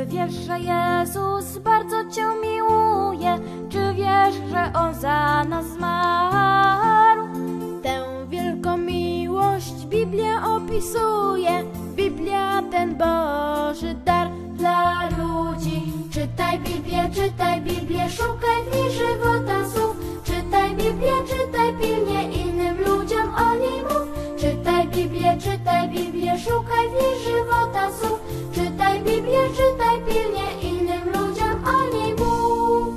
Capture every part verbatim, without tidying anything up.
Czy wiesz, że Jezus bardzo Cię miłuje? Czy wiesz, że On za nas zmarł? Tę wielką miłość Biblia opisuje. Biblia ten Boży dar dla ludzi. Czytaj Biblię, czytaj Biblię, szukaj w niej żywota słów. Czytaj Biblię, czytaj pilnie, innym ludziom o niej mów. Czytaj Biblię, czytaj Biblię, szukaj w niej żywota słów. Czytaj Biblię, czytaj pilnie, innym ludziom o niej mów.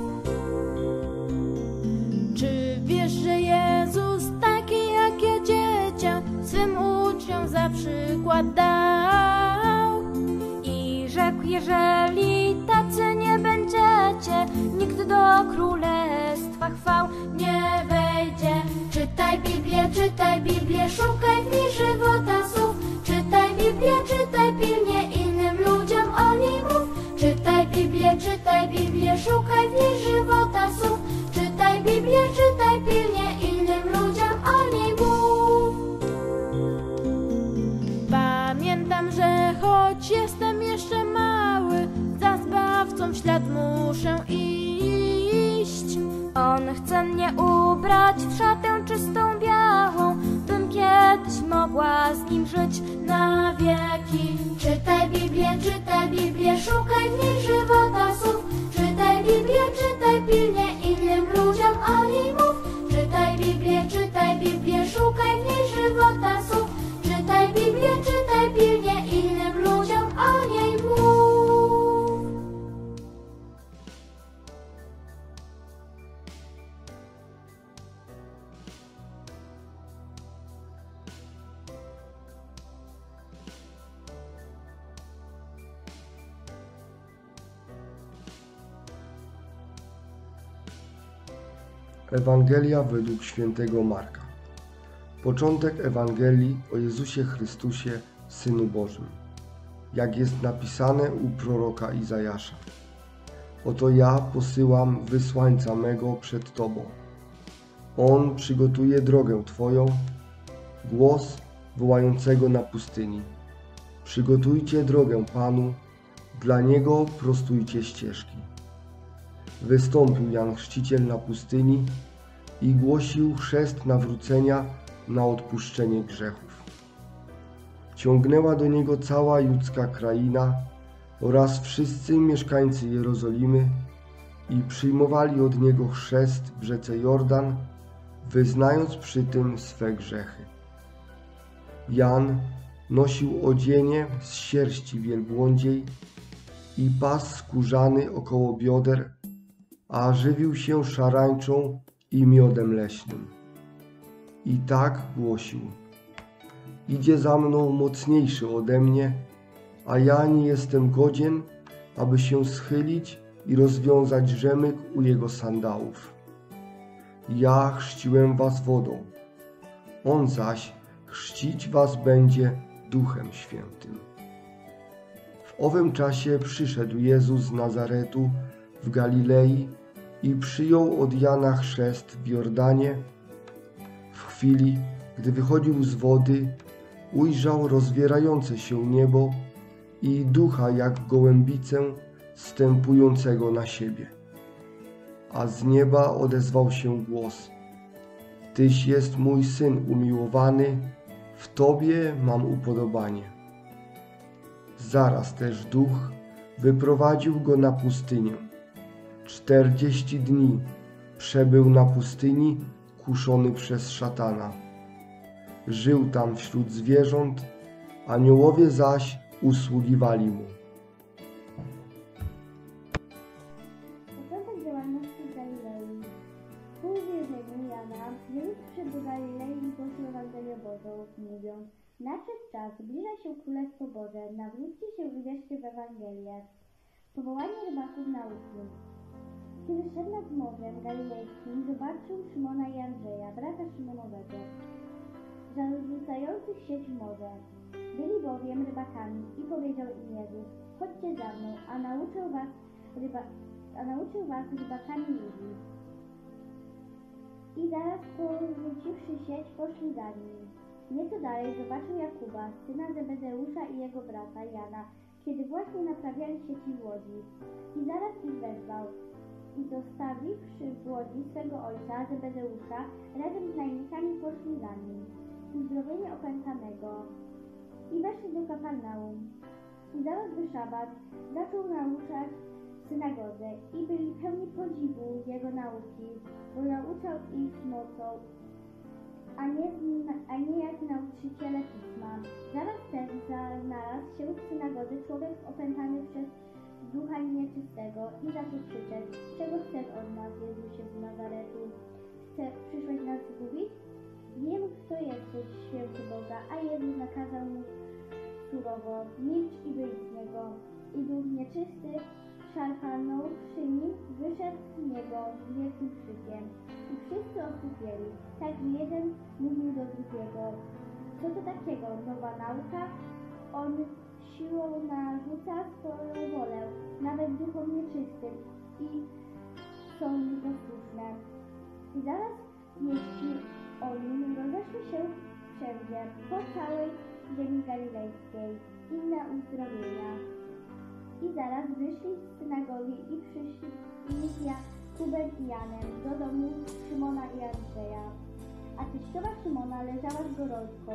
Czy wiesz, że Jezus taki jak ja dziecię swym uczniom za przykład dał? I rzekł, jeżeli tacy nie będziecie, nikt do królestwa chwał nie wejdzie. Czytaj Biblię, czytaj Biblię, szukaj w niej żywota słów. Czytaj Biblię, czytaj pilnie, innym ludziom o niej mów. Czytaj Biblię, czytaj Biblię, szukaj w niej żywota słów. Czytaj Biblię, czytaj pilnie, innym ludziom o niej mów. Pamiętam, że choć jestem jeszcze mały, za Zbawcą w ślad muszę iść. On chce mnie ubrać w szatę czystą białą, bym kiedyś mogła z Nim żyć na wieki. Czytaj Biblię, czytaj Biblię, szukaj w niej żywota słów. Czytaj Biblię, czytaj pilnie, innym ludziom o niej mów. Czytaj Biblię, czytaj Biblię, szukaj w niej żywota słów. Czytaj Biblię, czytaj pilnie, innym ludziom o niej mów. Ewangelia według świętego Marka. Początek Ewangelii o Jezusie Chrystusie, Synu Bożym. Jak jest napisane u proroka Izajasza. Oto ja posyłam wysłańca mego przed Tobą. On przygotuje drogę Twoją, głos wołającego na pustyni. Przygotujcie drogę Panu, dla Niego prostujcie ścieżki. Wystąpił Jan Chrzciciel na pustyni i głosił chrzest nawrócenia na odpuszczenie grzechów. Ciągnęła do Niego cała judzka kraina oraz wszyscy mieszkańcy Jerozolimy i przyjmowali od Niego chrzest w rzece Jordan, wyznając przy tym swe grzechy. Jan nosił odzienie z sierści wielbłądziej i pas skórzany około bioder, a żywił się szarańczą i miodem leśnym. I tak głosił: idzie za mną mocniejszy ode mnie, a ja nie jestem godzien, aby się schylić i rozwiązać rzemyk u jego sandałów. Ja chrzciłem was wodą, on zaś chrzcić was będzie Duchem Świętym. W owym czasie przyszedł Jezus z Nazaretu w Galilei i przyjął od Jana chrzest w Jordanie. W chwili, gdy wychodził z wody, ujrzał rozwierające się niebo i Ducha jak gołębicę zstępującego na siebie. A z nieba odezwał się głos: Tyś jest mój Syn umiłowany, w Tobie mam upodobanie. Zaraz też Duch wyprowadził go na pustynię. Czterdzieści dni przebył na pustyni, kuszony przez szatana. Żył tam wśród zwierząt, aniołowie zaś usługiwali mu. Początek działalności w Galilei. Po uwierzeniu Jana Jezus przyszedł do Galilei i głosił Ewangelię Bożą, mówiąc: nadszedł czas, zbliża się Królestwo Boże, nawróćcie się i wierzcie w Ewangelię. Powołanie rybaków na uczniów. Kiedy szedł nad Morzem Galilejskim, zobaczył Szymona i Andrzeja, brata Szymonowego, zarzucających sieć w morze. Byli bowiem rybakami i powiedział im Jezus: chodźcie za mną, a nauczę was, ryba, a nauczę was rybakami ludzi. I zaraz porzuciwszy sieć, poszli za nim. Nieco dalej zobaczył Jakuba, syna Zebedeusza i jego brata Jana, kiedy właśnie naprawiali sieci w łodzi. I zaraz ich wezwał. I zostawiwszy w łodzi swego ojca Zebedeusza, razem z najemnikami poszli za nim, uzdrowienie opętanego. I weszli do Kafarnaum. I zaraz by szabat zaczął nauczać w synagodze i byli pełni podziwu jego nauki, bo nauczał ich mocą, a nie, a nie jak nauczyciele pisma. Zaraz też znalazł się w synagodze człowiek opętany przez ducha nieczystego i zaczął krzyczeć: czego chcesz od nas, Jezusie z Nazaretu? Chce, przyszłeś nas zgubić? Wiem, kto jesteś, święty Boga, a Jezus nakazał mu surowo: milcz i wyjdź z niego. I duch nieczysty, szarpanąwszy nim, wyszedł z niego z wielkim krzykiem. I wszyscy osłupieli, tak że jeden mówił do drugiego: co to takiego, nowa nauka? On siłą narzuca swoją wolę, nawet duchom nieczystym, i są mu posłuszne. I zaraz wieści o nim rozeszły się wszędzie, po całej ziemi galilejskiej, inne uzdrowienia. I zaraz wyszli z synagogi i przyszli z Jakubem i Janem do domu Szymona i Andrzeja. A teściowa Szymona leżała z gorączką.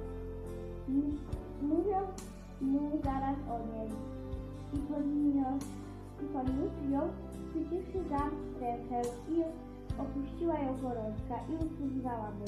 Mówią mu zaraz o niej. I podniósł, i podniósł ją, chwyciwszy za rękę, i opuściła ją gorączka i usługiwała mu.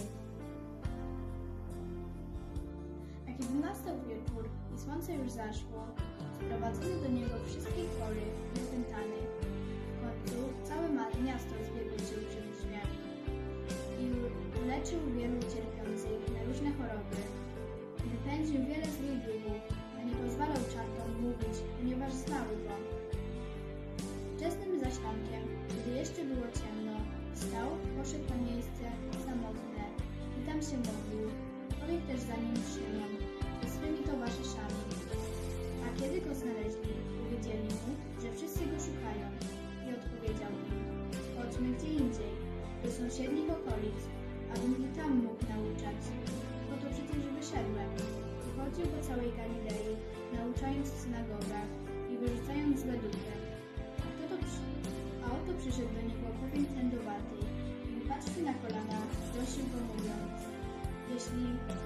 A kiedy nastał wieczór i słońce już zaszło, sprowadzono do niego wszystkich chorych i opętanych. W końcu całe miasto zbiegło się przed drzwiami i uleczył wielu cierpiących na różne choroby. Wypędził wiele złych duchów, a nie pozwalał czartom mówić, ponieważ znały go. Wczesnym zaś rankiem, kiedy jeszcze było ciemno, wstał, poszedł na miejsce samotne i tam się modlił. Pobiegł też za nim Szymon ze swymi towarzyszami. A kiedy go znaleźli, powiedzieli mu, że wszyscy go szukają. I odpowiedział im: chodźmy gdzie indziej, do sąsiednich okolic, abym i tam mógł nauczać. Oto przecież wyszedłem. I chodził po całej Galilei, nauczając w synagogach i wyrzucając złe duchy. A, kto to przy... A oto przyszedł do niego pewien trędowaty i upadłszy na kolana, prosił go mówiąc: jeśli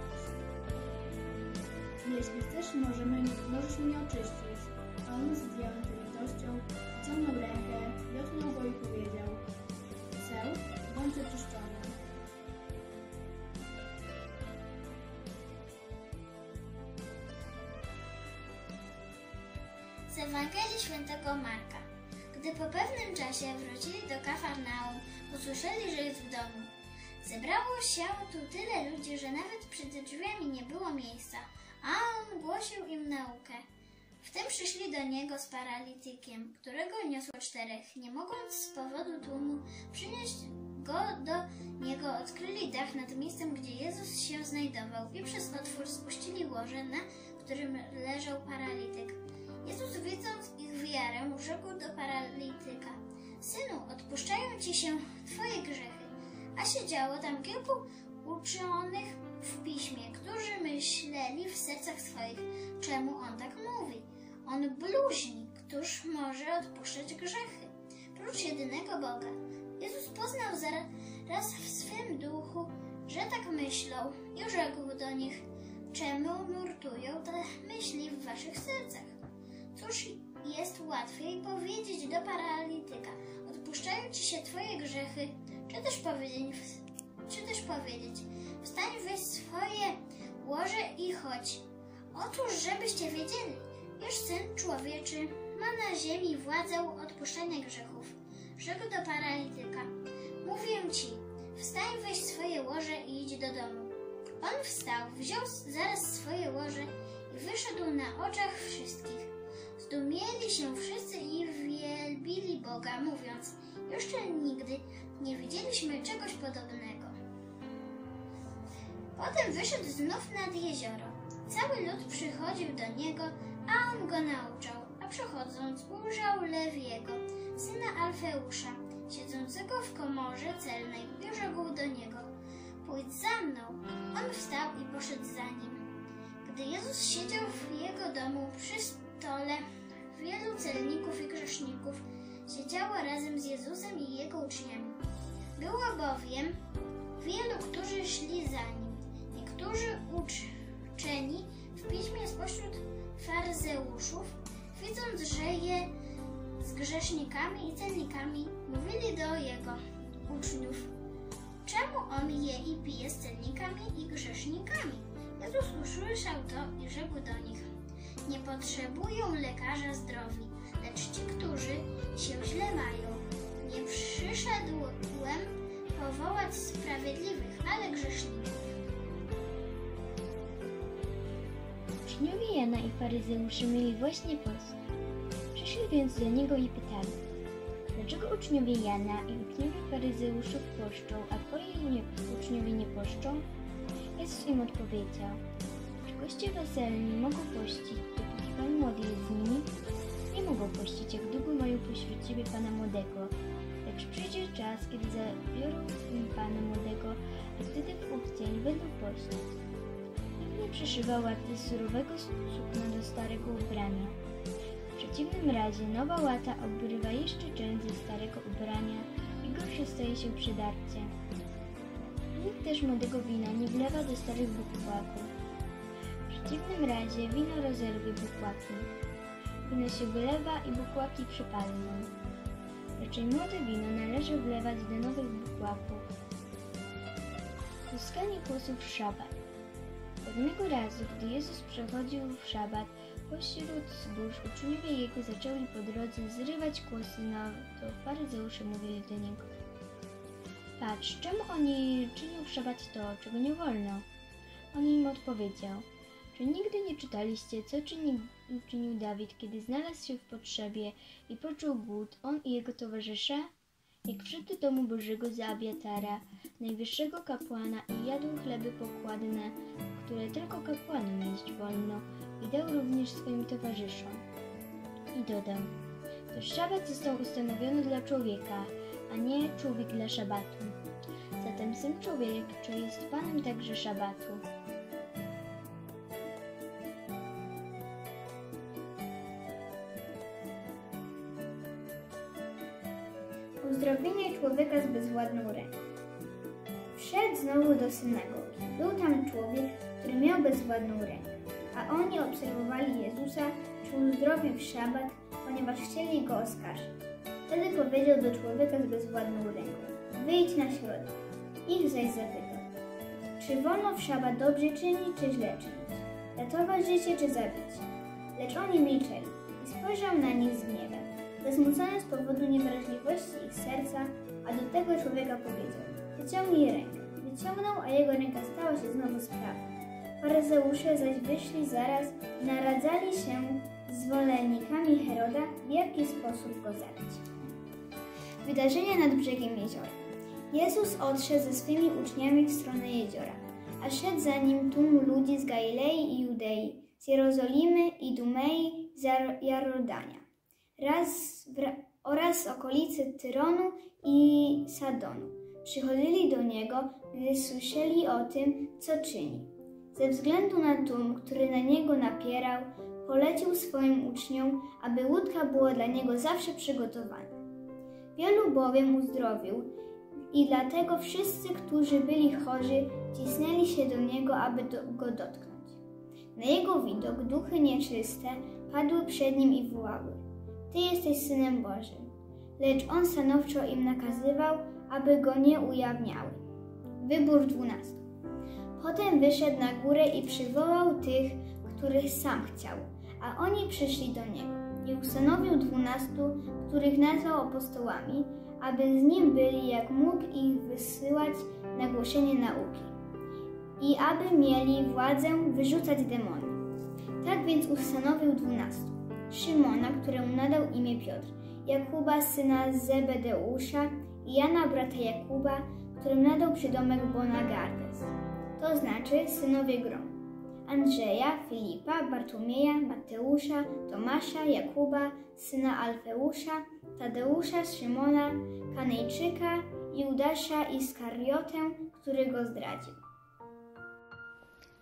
Jeśli chcesz, możemy, możesz mnie oczyścić. A on z zdjętą litością wyciągnął rękę, dotknął go i powiedział: chcę, bądź oczyszczony. Z Ewangelii Świętego Marka. Gdy po pewnym czasie wrócili do Kafarnaum, usłyszeli, że jest w domu. Zebrało się tu tyle ludzi, że nawet przed drzwiami nie było miejsca, a on głosił im naukę. Wtem przyszli do niego z paralitykiem, którego niosło czterech. Nie mogąc z powodu tłumu przynieść go do niego, odkryli dach nad miejscem, gdzie Jezus się znajdował, i przez otwór spuścili łoże, na którym leżał paralityk. Jezus, widząc ich wiarę, rzekł do paralityka: synu, odpuszczają ci się twoje grzechy. A siedziało tam kilku uczonych w piśmie, którzy myśleli w sercach swoich, czemu on tak mówi. On bluźni, któż może odpuszczać grzechy, prócz jedynego Boga. Jezus poznał zaraz w swym duchu, że tak myślą, i rzekł do nich: czemu nurtują te myśli w waszych sercach? Cóż jest łatwiej powiedzieć do paralityka: odpuszczają ci się twoje grzechy, czy też powiedzieć, czy też powiedzieć: wstań, weź swoje łoże i chodź. Otóż, żebyście wiedzieli, iż Syn Człowieczy ma na ziemi władzę odpuszczania grzechów. Rzekł do paralityka: mówię ci, wstań, weź swoje łoże i idź do domu. On wstał, wziął zaraz swoje łoże i wyszedł na oczach wszystkich. Zdumieli się wszyscy i wielbili Boga, mówiąc: jeszcze nigdy nie widzieliśmy czegoś podobnego. Potem wyszedł znów nad jezioro. Cały lud przychodził do niego, a on go nauczał, a przechodząc ujrzał Lewiego, syna Alfeusza, siedzącego w komorze celnej, i rzekł do niego: pójdź za mną. On wstał i poszedł za nim. Gdy Jezus siedział w jego domu, stole wielu celników i grzeszników siedziało razem z Jezusem i Jego uczniami. Było bowiem wielu, którzy szli za Nim. Niektórzy uczeni w piśmie spośród faryzeuszów, widząc, że je z grzesznikami i celnikami, mówili do Jego uczniów: czemu On je i pije z celnikami i grzesznikami? Jezus usłyszał to i rzekł do nich: nie potrzebują lekarza zdrowi, lecz ci, którzy się źle mają. Nie przyszedłem powołać sprawiedliwych, ale grzeszników. Uczniowie Jana i faryzeusze mieli właśnie post. Przyszli więc do niego i pytali: dlaczego uczniowie Jana i uczniowie faryzeuszów poszczą, a twoi nie, uczniowie nie poszczą? Jezus im odpowiedział: czy goście weselni mogą pościć, dopóki Pan młody jest z nimi? Nie mogą pościć, jak długo mają pośród siebie Pana młodego. Lecz przyjdzie czas, kiedy zabiorą im Pana młodego, a wtedy w ów dzień będą pościć. Nikt nie przyszywa łaty z surowego sukna do starego ubrania. W przeciwnym razie nowa łata obrywa jeszcze część ze starego ubrania i gorsze staje się przydarcie. Nikt też młodego wina nie wlewa do starych bukłaków. W przeciwnym razie wino rozerwie bukłaki. Wino się wylewa i bukłaki przypalną. Raczej młode wino należy wlewać do nowych bukłaków. Łuskanie kłosów w szabat. Pewnego razu, gdy Jezus przechodził w szabat pośród zbóż, uczniowie Jego zaczęli po drodze zrywać kłosy, no to faryzeusze mówili do Niego: patrz, czemu oni czynią w szabat to, czego nie wolno? On im odpowiedział: czy nigdy nie czytaliście, co czyni, czynił Dawid, kiedy znalazł się w potrzebie i poczuł głód, on i jego towarzysze? Jak wszedł do domu Bożego za Abiatara, najwyższego kapłana, i jadł chleby pokładne, które tylko kapłanom jeść wolno, i dał również swoim towarzyszom. I dodał: to szabat został ustanowiony dla człowieka, a nie człowiek dla szabatu. Zatem Syn Człowieczy jest Panem także szabatu. Uzdrowienie człowieka z bezwładną ręką. Wszedł znowu do synagogi. Był tam człowiek, który miał bezwładną rękę, a oni obserwowali Jezusa, czy uzdrowił w szabat, ponieważ chcieli go oskarżyć. Wtedy powiedział do człowieka z bezwładną ręką: wyjdź na środek. Ich zaś zapytał: czy wolno w szabat dobrze czynić, czy źle czynić? Ratować życie, czy zabić? Lecz oni milczeli i spojrzał na nich z gniewem, zasmucony z powodu niewrażliwości ich serca, a do tego człowieka powiedział: wyciągnij rękę. Wyciągnął, a jego ręka stała się znowu sprawna. Faryzeusze zaś wyszli zaraz i naradzali się z zwolennikami Heroda, w jaki sposób go zabić. Wydarzenia nad brzegiem jeziora. Jezus odszedł ze swymi uczniami w stronę jeziora, a szedł za nim tłum ludzi z Galilei i Judei, z Jerozolimy i Dumei, z Jordania, raz oraz z okolicy Tyronu i Sadonu. Przychodzili do Niego, gdy słyszeli o tym, co czyni. Ze względu na tłum, który na Niego napierał, polecił swoim uczniom, aby łódka była dla Niego zawsze przygotowana. Wielu bowiem uzdrowił i dlatego wszyscy, którzy byli chorzy, cisnęli się do Niego, aby do, Go dotknąć. Na Jego widok duchy nieczyste padły przed Nim i wołały: Ty jesteś Synem Bożym. Lecz On stanowczo im nakazywał, aby Go nie ujawniały. Wybór dwunastu. Potem wyszedł na górę i przywołał tych, których sam chciał, a oni przyszli do Niego. I ustanowił dwunastu, których nazwał apostołami, aby z Nim byli, jak mógł ich wysyłać na głoszenie nauki i aby mieli władzę wyrzucać demony. Tak więc ustanowił dwunastu. Szymona, któremu nadał imię Piotr, Jakuba, syna Zebedeusza, i Jana, brata Jakuba, którym nadał przydomek Bonagartes, to znaczy synowie Grom, Andrzeja, Filipa, Bartłomieja, Mateusza, Tomasza, Jakuba, syna Alfeusza, Tadeusza, Szymona, Kanejczyka, Judasza Iskariotę, który go zdradził.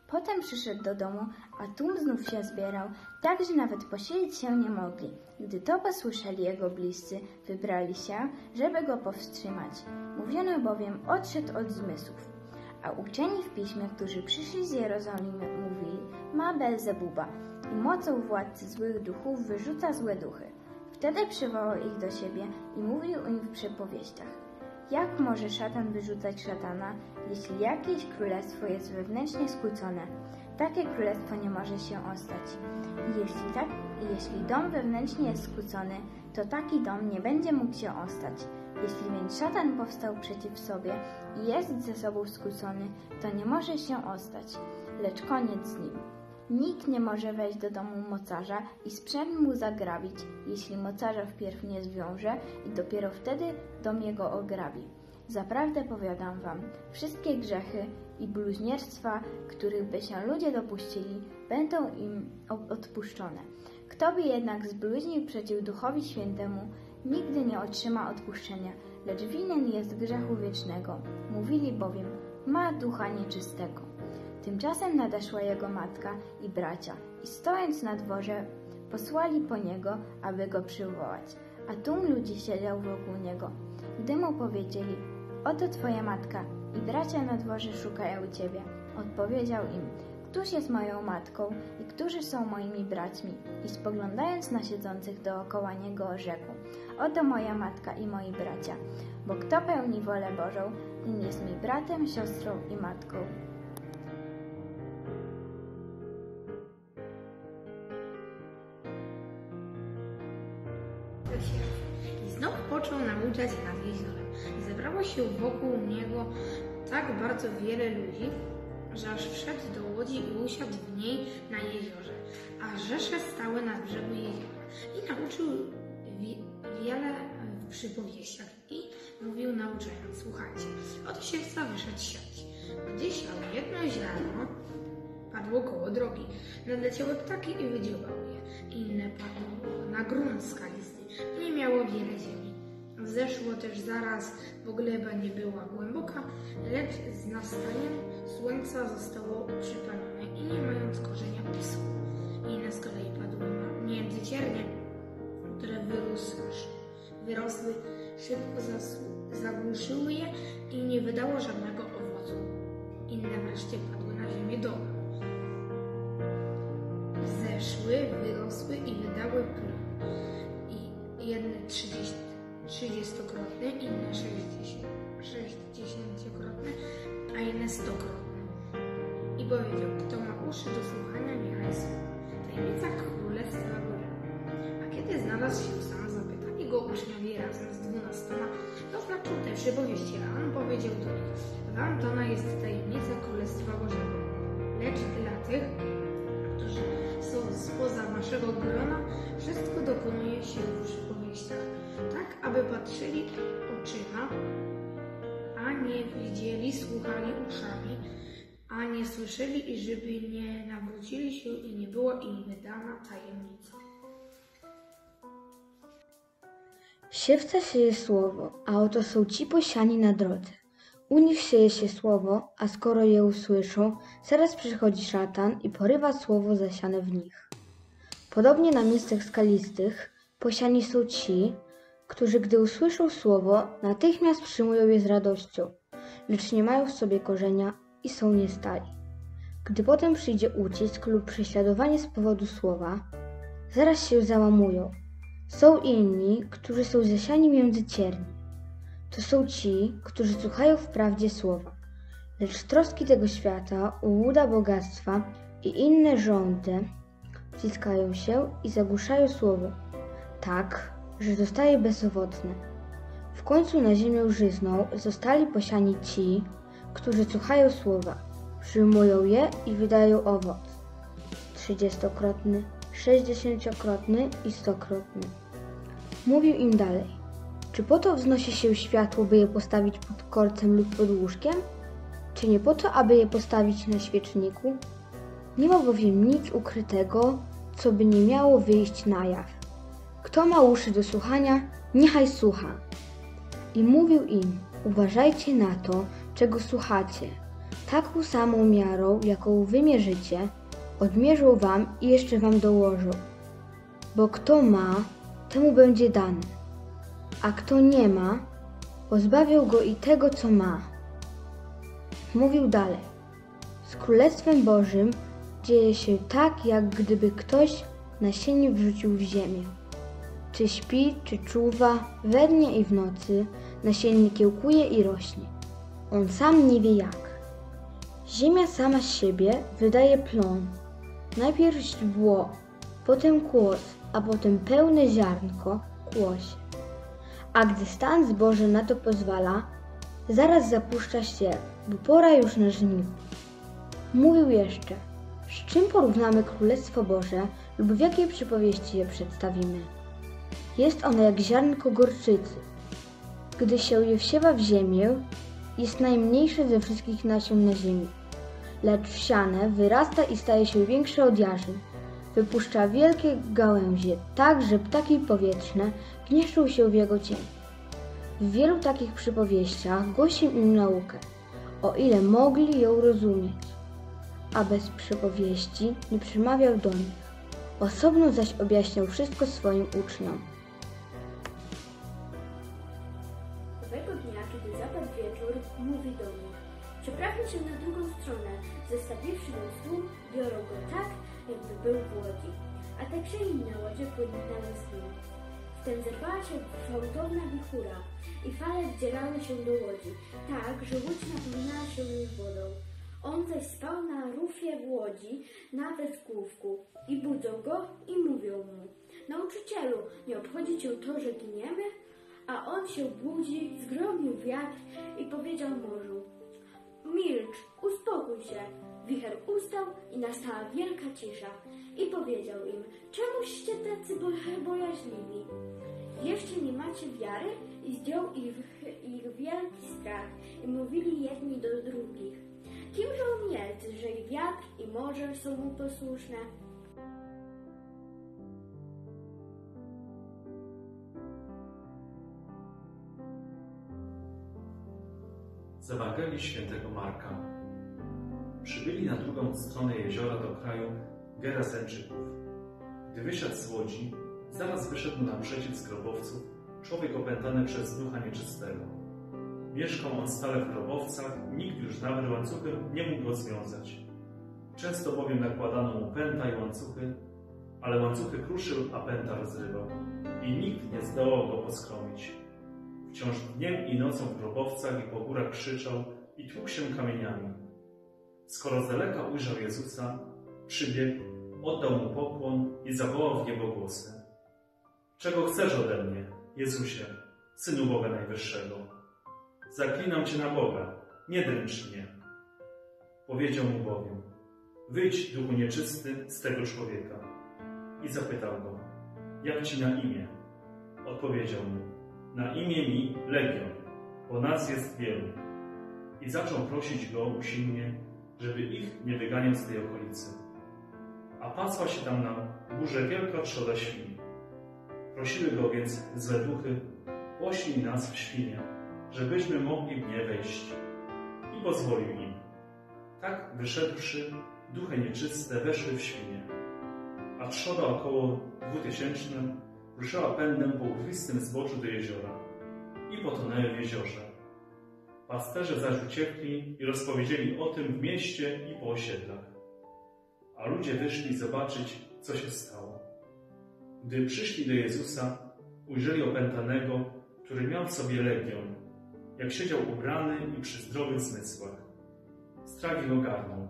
Potem przyszedł do domu, a tłum znów się zbierał, tak że nawet posilić się nie mogli. Gdy to posłyszeli jego bliscy, wybrali się, żeby go powstrzymać. Mówiono bowiem, odszedł od zmysłów. A uczeni w piśmie, którzy przyszli z Jerozolimy, mówili, ma Belzebuba i mocą władcy złych duchów wyrzuca złe duchy. Wtedy przywołał ich do siebie i mówił im w przypowieściach. Jak może szatan wyrzucać szatana, jeśli jakieś królestwo jest wewnętrznie skłócone? Takie królestwo nie może się ostać. I jeśli, tak, jeśli dom wewnętrznie jest skłócony, to taki dom nie będzie mógł się ostać. Jeśli więc szatan powstał przeciw sobie i jest ze sobą skłócony, to nie może się ostać, lecz koniec z nim. Nikt nie może wejść do domu mocarza i sprzęt mu zagrabić, jeśli mocarza wpierw nie zwiąże i dopiero wtedy dom jego ograbi. Zaprawdę powiadam wam, wszystkie grzechy i bluźnierstwa, których by się ludzie dopuścili, będą im odpuszczone. Kto by jednak zbluźnił przeciw Duchowi Świętemu, nigdy nie otrzyma odpuszczenia, lecz winien jest grzechu wiecznego. Mówili bowiem, ma ducha nieczystego. Tymczasem nadeszła jego matka i bracia i stojąc na dworze posłali po niego, aby go przywołać, a tłum ludzi siedział wokół niego. Gdy mu powiedzieli, oto twoja matka i bracia na dworze szukają ciebie, odpowiedział im, któż jest moją matką i którzy są moimi braćmi? I spoglądając na siedzących dookoła niego rzekł, oto moja matka i moi bracia, bo kto pełni wolę Bożą, ten jest mi bratem, siostrą i matką. I znów począł nauczać nad jeziorem. Zebrało się wokół niego tak bardzo wiele ludzi, że aż wszedł do łodzi i usiadł w niej na jeziorze, a rzesze stały na brzegu jeziora. I nauczył wi- wiele w przypowieściach i mówił nauczając, słuchajcie, oto siewca wyszedł siać. Gdzie siał jedno ziarno, padło koło drogi. Nadleciały ptaki i wydziobały je. Inne padło na grunt skalisty i nie miało wiele ziemi. Wzeszło też zaraz, bo gleba nie była głęboka, lecz z nastaniem słońca zostało przypalone i nie mając korzenia uschło. Inne z kolei padły między ciernie, które wyrosły, wyrosły szybko zasu- zagłuszyły je i nie wydało żadnego owocu. Inne wreszcie padły na ziemię dobrą. Zeszły, wyrosły i wydały plon. I jedne trzydzieści trzydziestokrotne, inne sześćdziesięciokrotne, a inne stokrotne. I powiedział, kto ma uszy do słuchania, niechaj słucha. Tajemnica Królestwa Bożego. A kiedy znalazł się sam, zapytali go uczniowie razem z dwunastoma, to znaczył te przypowieści, a on powiedział do nich, wam dana jest tajemnica Królestwa Bożego, lecz dla tych, którzy są spoza waszego grona, wszystko dokonuje się w przypowieściach, tak aby patrzyli oczyma, a nie widzieli, słuchali uszami, a nie słyszeli i żeby nie nawrócili się i nie była im wydana tajemnica. Siewca sieje słowo, a oto są ci posiani na drodze. U nich sieje się słowo, a skoro je usłyszą, zaraz przychodzi szatan i porywa słowo zasiane w nich. Podobnie na miejscach skalistych posiani są ci, którzy gdy usłyszą słowo, natychmiast przyjmują je z radością, lecz nie mają w sobie korzenia i są niestali. Gdy potem przyjdzie ucisk lub prześladowanie z powodu słowa, zaraz się załamują. Są inni, którzy są zasiani między cierni. To są ci, którzy słuchają wprawdzie słowa, lecz troski tego świata, ułuda bogactwa i inne żądy wciskają się i zagłuszają słowo, tak, że zostaje bezowocne. W końcu na ziemię żyzną zostali posiani ci, którzy słuchają słowa, przyjmują je i wydają owoc. Trzydziestokrotny, sześćdziesięciokrotny i stokrotny. Mówił im dalej. Czy po to wznosi się światło, by je postawić pod korcem lub pod łóżkiem? Czy nie po to, aby je postawić na świeczniku? Nie ma bowiem nic ukrytego, co by nie miało wyjść na jaw. Kto ma uszy do słuchania, niechaj słucha. I mówił im, uważajcie na to, czego słuchacie, Taką samą miarą, jaką wymierzycie, odmierzą wam i jeszcze wam dołożą. Bo kto ma, temu będzie dane, a kto nie ma, pozbawią go i tego, co ma. Mówił dalej. Z Królestwem Bożym dzieje się tak, jak gdyby ktoś nasienie wrzucił w ziemię. Czy śpi, czy czuwa, we dnie i w nocy, nasiennie kiełkuje i rośnie. On sam nie wie jak. Ziemia sama z siebie wydaje plon. Najpierw źdźbło, potem kłos, a potem pełne ziarnko, kłosie. A gdy stan zboży na to pozwala, zaraz zapuszcza się, bo pora już na żniwo. Mówił jeszcze, z czym porównamy Królestwo Boże lub w jakiej przypowieści je przedstawimy? Jest ono jak ziarnko gorczycy. Gdy się je wsiewa w ziemię, jest najmniejsze ze wszystkich nasion na ziemi. Lecz wsiane wyrasta i staje się większe od jarzyn. Wypuszcza wielkie gałęzie, tak że ptaki powietrzne gnieszczą się w jego cieniu. W wielu takich przypowieściach głosił im naukę, o ile mogli ją rozumieć, a bez przypowieści nie przemawiał do nich. Osobno zaś objaśniał wszystko swoim uczniom. Owego dnia, kiedy zapadł wieczór, mówi do nich: przepravmy się na drugą stronę, zestawiwszy nam stół, biorą go tak, jakby był w łodzi. A także inne łodzie płynęły z nim. Wtem zerwała się gwałtowna wichura i fale wdzierały się do łodzi, tak, że łódź napełniała się już wodą. On zaś spał na rufie w łodzi, na wierzchówku, i budzą go i mówią mu: nauczycielu, nie obchodzi cię to, że giniemy? A on się budzi, zgromił wiatr i powiedział morzu: milcz, uspokój się. Wicher ustał i nastała wielka cisza. I powiedział im: czemuście tacy bojaźliwi? Jeszcze nie macie wiary? I zdjął ich, ich wielki strach. I mówili jedni do drugich: kimże on jest, że i wiatr, i morze są mu posłuszne? Z Ewangelii Świętego Marka. Przybyli na drugą stronę jeziora do kraju Geraseńczyków. Gdy wysiadł z łodzi, zaraz wyszedł naprzeciw grobowców człowiek opętany przez ducha nieczystego. Mieszkał on stale w grobowcach, nikt już nawet łańcuchem nie mógł go związać. Często bowiem nakładano mu pęta i łańcuchy, ale łańcuchy kruszył, a pęta rozrywał. I nikt nie zdołał go poskromić. Wciąż dniem i nocą w grobowcach i po górach krzyczał i tłukł się kamieniami. Skoro z daleka ujrzał Jezusa, przybiegł, oddał mu pokłon i zawołał w niebo głosem: czego chcesz ode mnie, Jezusie, Synu Boga Najwyższego? Zaklinam Cię na Boga, nie dręcz mnie. Powiedział mu bowiem: wyjdź, duchu nieczysty, z tego człowieka. I zapytał go: jak Ci na imię? Odpowiedział mu: na imię mi Legion, bo nas jest wielu. I zaczął prosić go usilnie, żeby ich nie wyganiał z tej okolicy. A pasła się tam na górze wielka trzoda świn. Prosiły go więc złe duchy: poślij nas w świnie, żebyśmy mogli w nie wejść. I pozwolił im. Tak wyszedłszy, duchy nieczyste weszły w świnie. A trzoda około dwutysięczna ruszyła pędem po urwistym zboczu do jeziora i potonęły w jeziorze. Pasterze zaś uciekli i rozpowiedzieli o tym w mieście i po osiedlach. A ludzie wyszli zobaczyć, co się stało. Gdy przyszli do Jezusa, ujrzeli opętanego, który miał w sobie legion, jak siedział ubrany i przy zdrowych zmysłach. Strach ich ogarnął.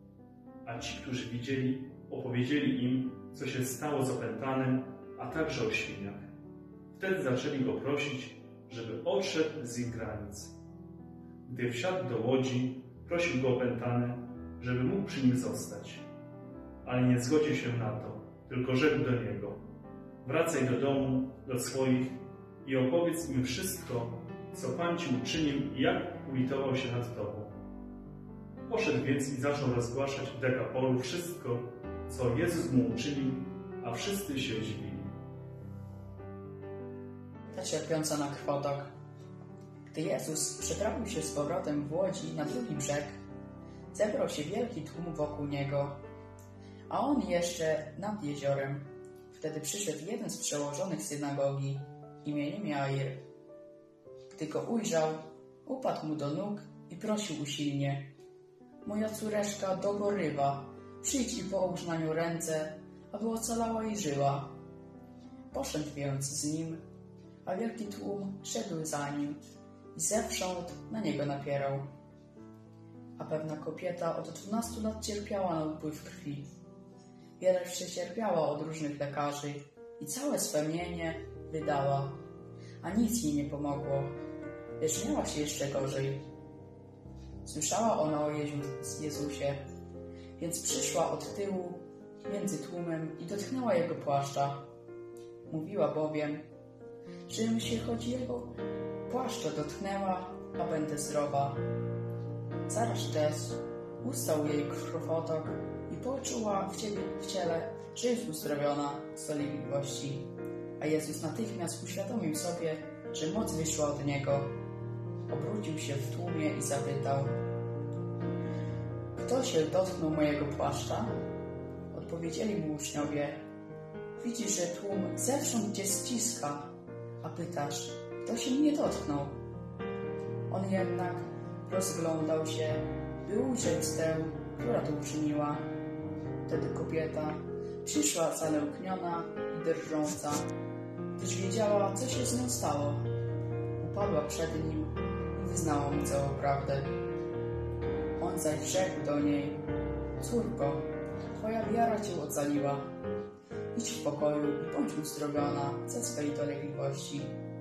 A ci, którzy widzieli, opowiedzieli im, co się stało z opętanym, a także o świniach. Wtedy zaczęli go prosić, żeby odszedł z ich granic. Gdy wsiadł do łodzi, prosił go opętany, żeby mógł przy nim zostać. Ale nie zgodził się na to, tylko rzekł do niego: wracaj do domu, do swoich i opowiedz im wszystko, co Pan Ci uczynił i jak ulitował się nad Tobą. Poszedł więc i zaczął rozgłaszać w Dekapolu wszystko, co Jezus mu uczynił, a wszyscy się dziwili. Ta cierpiąca na krwotach. Gdy Jezus przeprawił się z powrotem w łodzi na drugi brzeg, zebrał się wielki tłum wokół niego, a on jeszcze nad jeziorem. Wtedy przyszedł jeden z przełożonych synagogi, imieniem Jair. Gdy go ujrzał, upadł mu do nóg i prosił usilnie: moja córeczka dogorywa, przyjdź i połóż na nią ręce, aby ocalała i żyła. Poszedł więc z nim, a wielki tłum szedł za nim i zewsząd na niego napierał. A pewna kobieta od dwunastu lat cierpiała na upływ krwi. Wiele przecierpiała od różnych lekarzy i całe swe mienie wydała, a nic jej nie pomogło, lecz miała się jeszcze gorzej. Słyszała ona o Jezusie, więc przyszła od tyłu między tłumem i dotknęła jego płaszcza. Mówiła bowiem, żebym się choć jego płaszcza dotknęła, a będę zdrowa. Zaraz też ustał jej krwotok i poczuła w, ciebie, w ciele, że jest uzdrowiona z dolegliwości. A Jezus natychmiast uświadomił sobie, że moc wyszła od Niego. Obrócił się w tłumie i zapytał: kto się dotknął mojego płaszcza? Odpowiedzieli mu uczniowie: widzisz, że tłum zewsząd cię ściska, a pytasz, kto się mnie dotknął? On jednak rozglądał się, by ujrzeć tę, która to uczyniła. Wtedy kobieta przyszła zalękniona i drżąca, gdyż wiedziała, co się z nią stało. Upadła przed nim i wyznała mu całą prawdę. On zaś rzekł do niej: córko, twoja wiara cię ocaliła. Idź w pokoju i bądź uzdrowiona ze swej dolegliwości.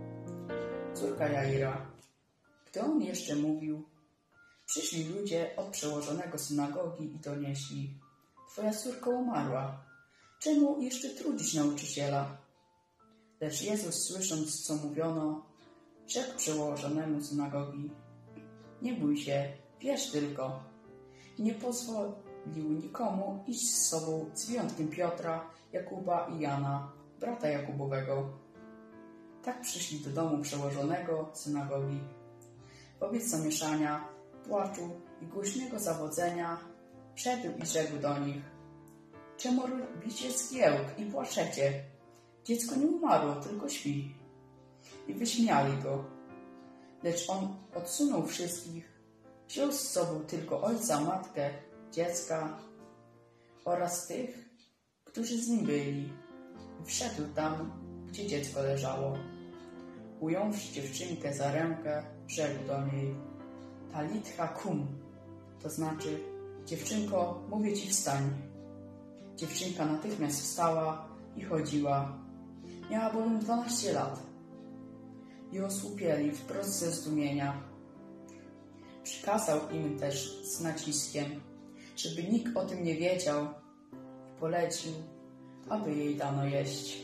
Córka Jaira. Gdy on jeszcze mówił, przyszli ludzie od przełożonego synagogi i donieśli: twoja córka umarła. Czemu jeszcze trudzić nauczyciela? Lecz Jezus, słysząc, co mówiono, rzekł przełożonemu synagogi: nie bój się, wierz tylko. I nie pozwolił nikomu iść z sobą, z wyjątkiem Piotra, Jakuba i Jana, brata Jakubowego. Tak przyszli do domu przełożonego synagogi. Wobec zamieszania, płaczu i głośnego zawodzenia wszedł i rzekł do nich: czemu robicie zgiełk i płaczecie? Dziecko nie umarło, tylko śpi. I wyśmiali go. Lecz on odsunął wszystkich, wziął z sobą tylko ojca, matkę, dziecka oraz tych, którzy z nim byli, i wszedł tam, gdzie dziecko leżało. Ująwszy dziewczynkę za rękę, rzekł do niej: Talitha kum, to znaczy: dziewczynko, mówię ci, wstań. Dziewczynka natychmiast wstała i chodziła. Miała bowiem dwanaście lat. I osłupieli wprost ze zdumienia. Przykazał im też z naciskiem, żeby nikt o tym nie wiedział, i polecił, aby jej dano jeść.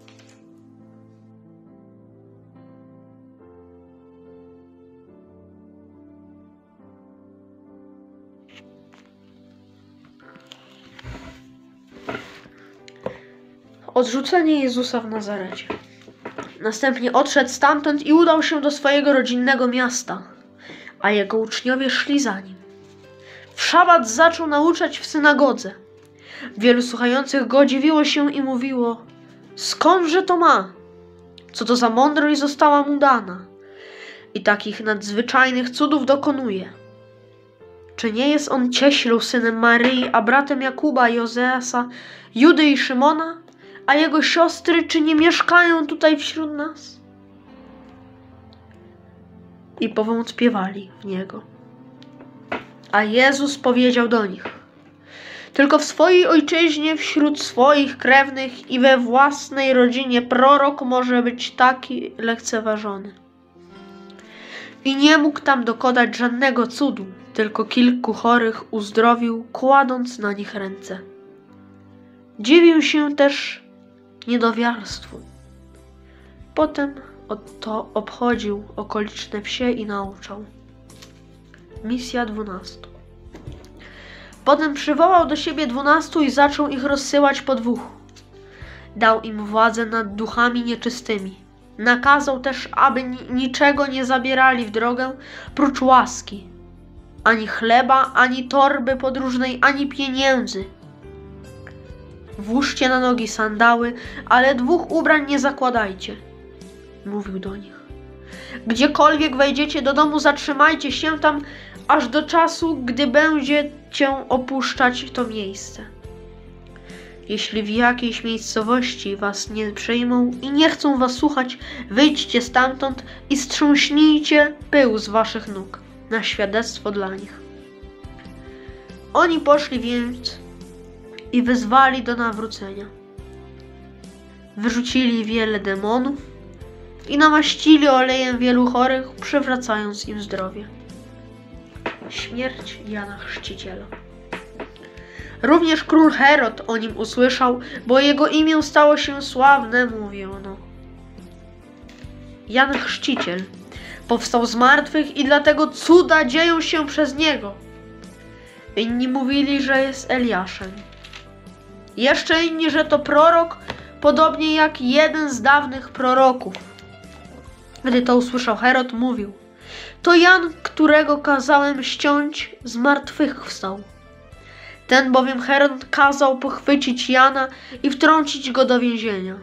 Odrzucenie Jezusa w Nazarecie. Następnie odszedł stamtąd i udał się do swojego rodzinnego miasta, a jego uczniowie szli za nim. W szabat zaczął nauczać w synagodze. Wielu słuchających go dziwiło się i mówiło: skądże to ma? Co to za mądrość została mu dana? I takich nadzwyczajnych cudów dokonuje. Czy nie jest on cieślą, synem Maryi, a bratem Jakuba, Jozeasa, Judy i Szymona? A jego siostry, czy nie mieszkają tutaj wśród nas? I powątpiewali w niego. A Jezus powiedział do nich: tylko w swojej ojczyźnie, wśród swoich krewnych i we własnej rodzinie prorok może być taki lekceważony. I nie mógł tam dokonać żadnego cudu, tylko kilku chorych uzdrowił, kładąc na nich ręce. Dziwił się też niedowiarstwu. Potem to obchodził okoliczne wsie i nauczał. Misja dwunastu. Potem przywołał do siebie dwunastu i zaczął ich rozsyłać po dwóch. Dał im władzę nad duchami nieczystymi. Nakazał też, aby niczego nie zabierali w drogę, prócz łaski, ani chleba, ani torby podróżnej, ani pieniędzy. Włóżcie na nogi sandały, ale dwóch ubrań nie zakładajcie, mówił do nich. Gdziekolwiek wejdziecie do domu, zatrzymajcie się tam, aż do czasu, gdy będziecie opuszczać to miejsce. Jeśli w jakiejś miejscowości was nie przyjmą i nie chcą was słuchać, wyjdźcie stamtąd i strząśnijcie pył z waszych nóg na świadectwo dla nich. Oni poszli więc i wezwali do nawrócenia. Wyrzucili wiele demonów i namaścili olejem wielu chorych, przywracając im zdrowie. Śmierć Jana Chrzciciela. Również król Herod o nim usłyszał, bo jego imię stało się sławne, mówiono. Jan Chrzciciel powstał z martwych i dlatego cuda dzieją się przez niego. Inni mówili, że jest Eliaszem. Jeszcze inni, że to prorok, podobnie jak jeden z dawnych proroków. Gdy to usłyszał Herod, mówił: to Jan, którego kazałem ściąć, z martwych wstał. Ten bowiem Herod kazał pochwycić Jana i wtrącić go do więzienia.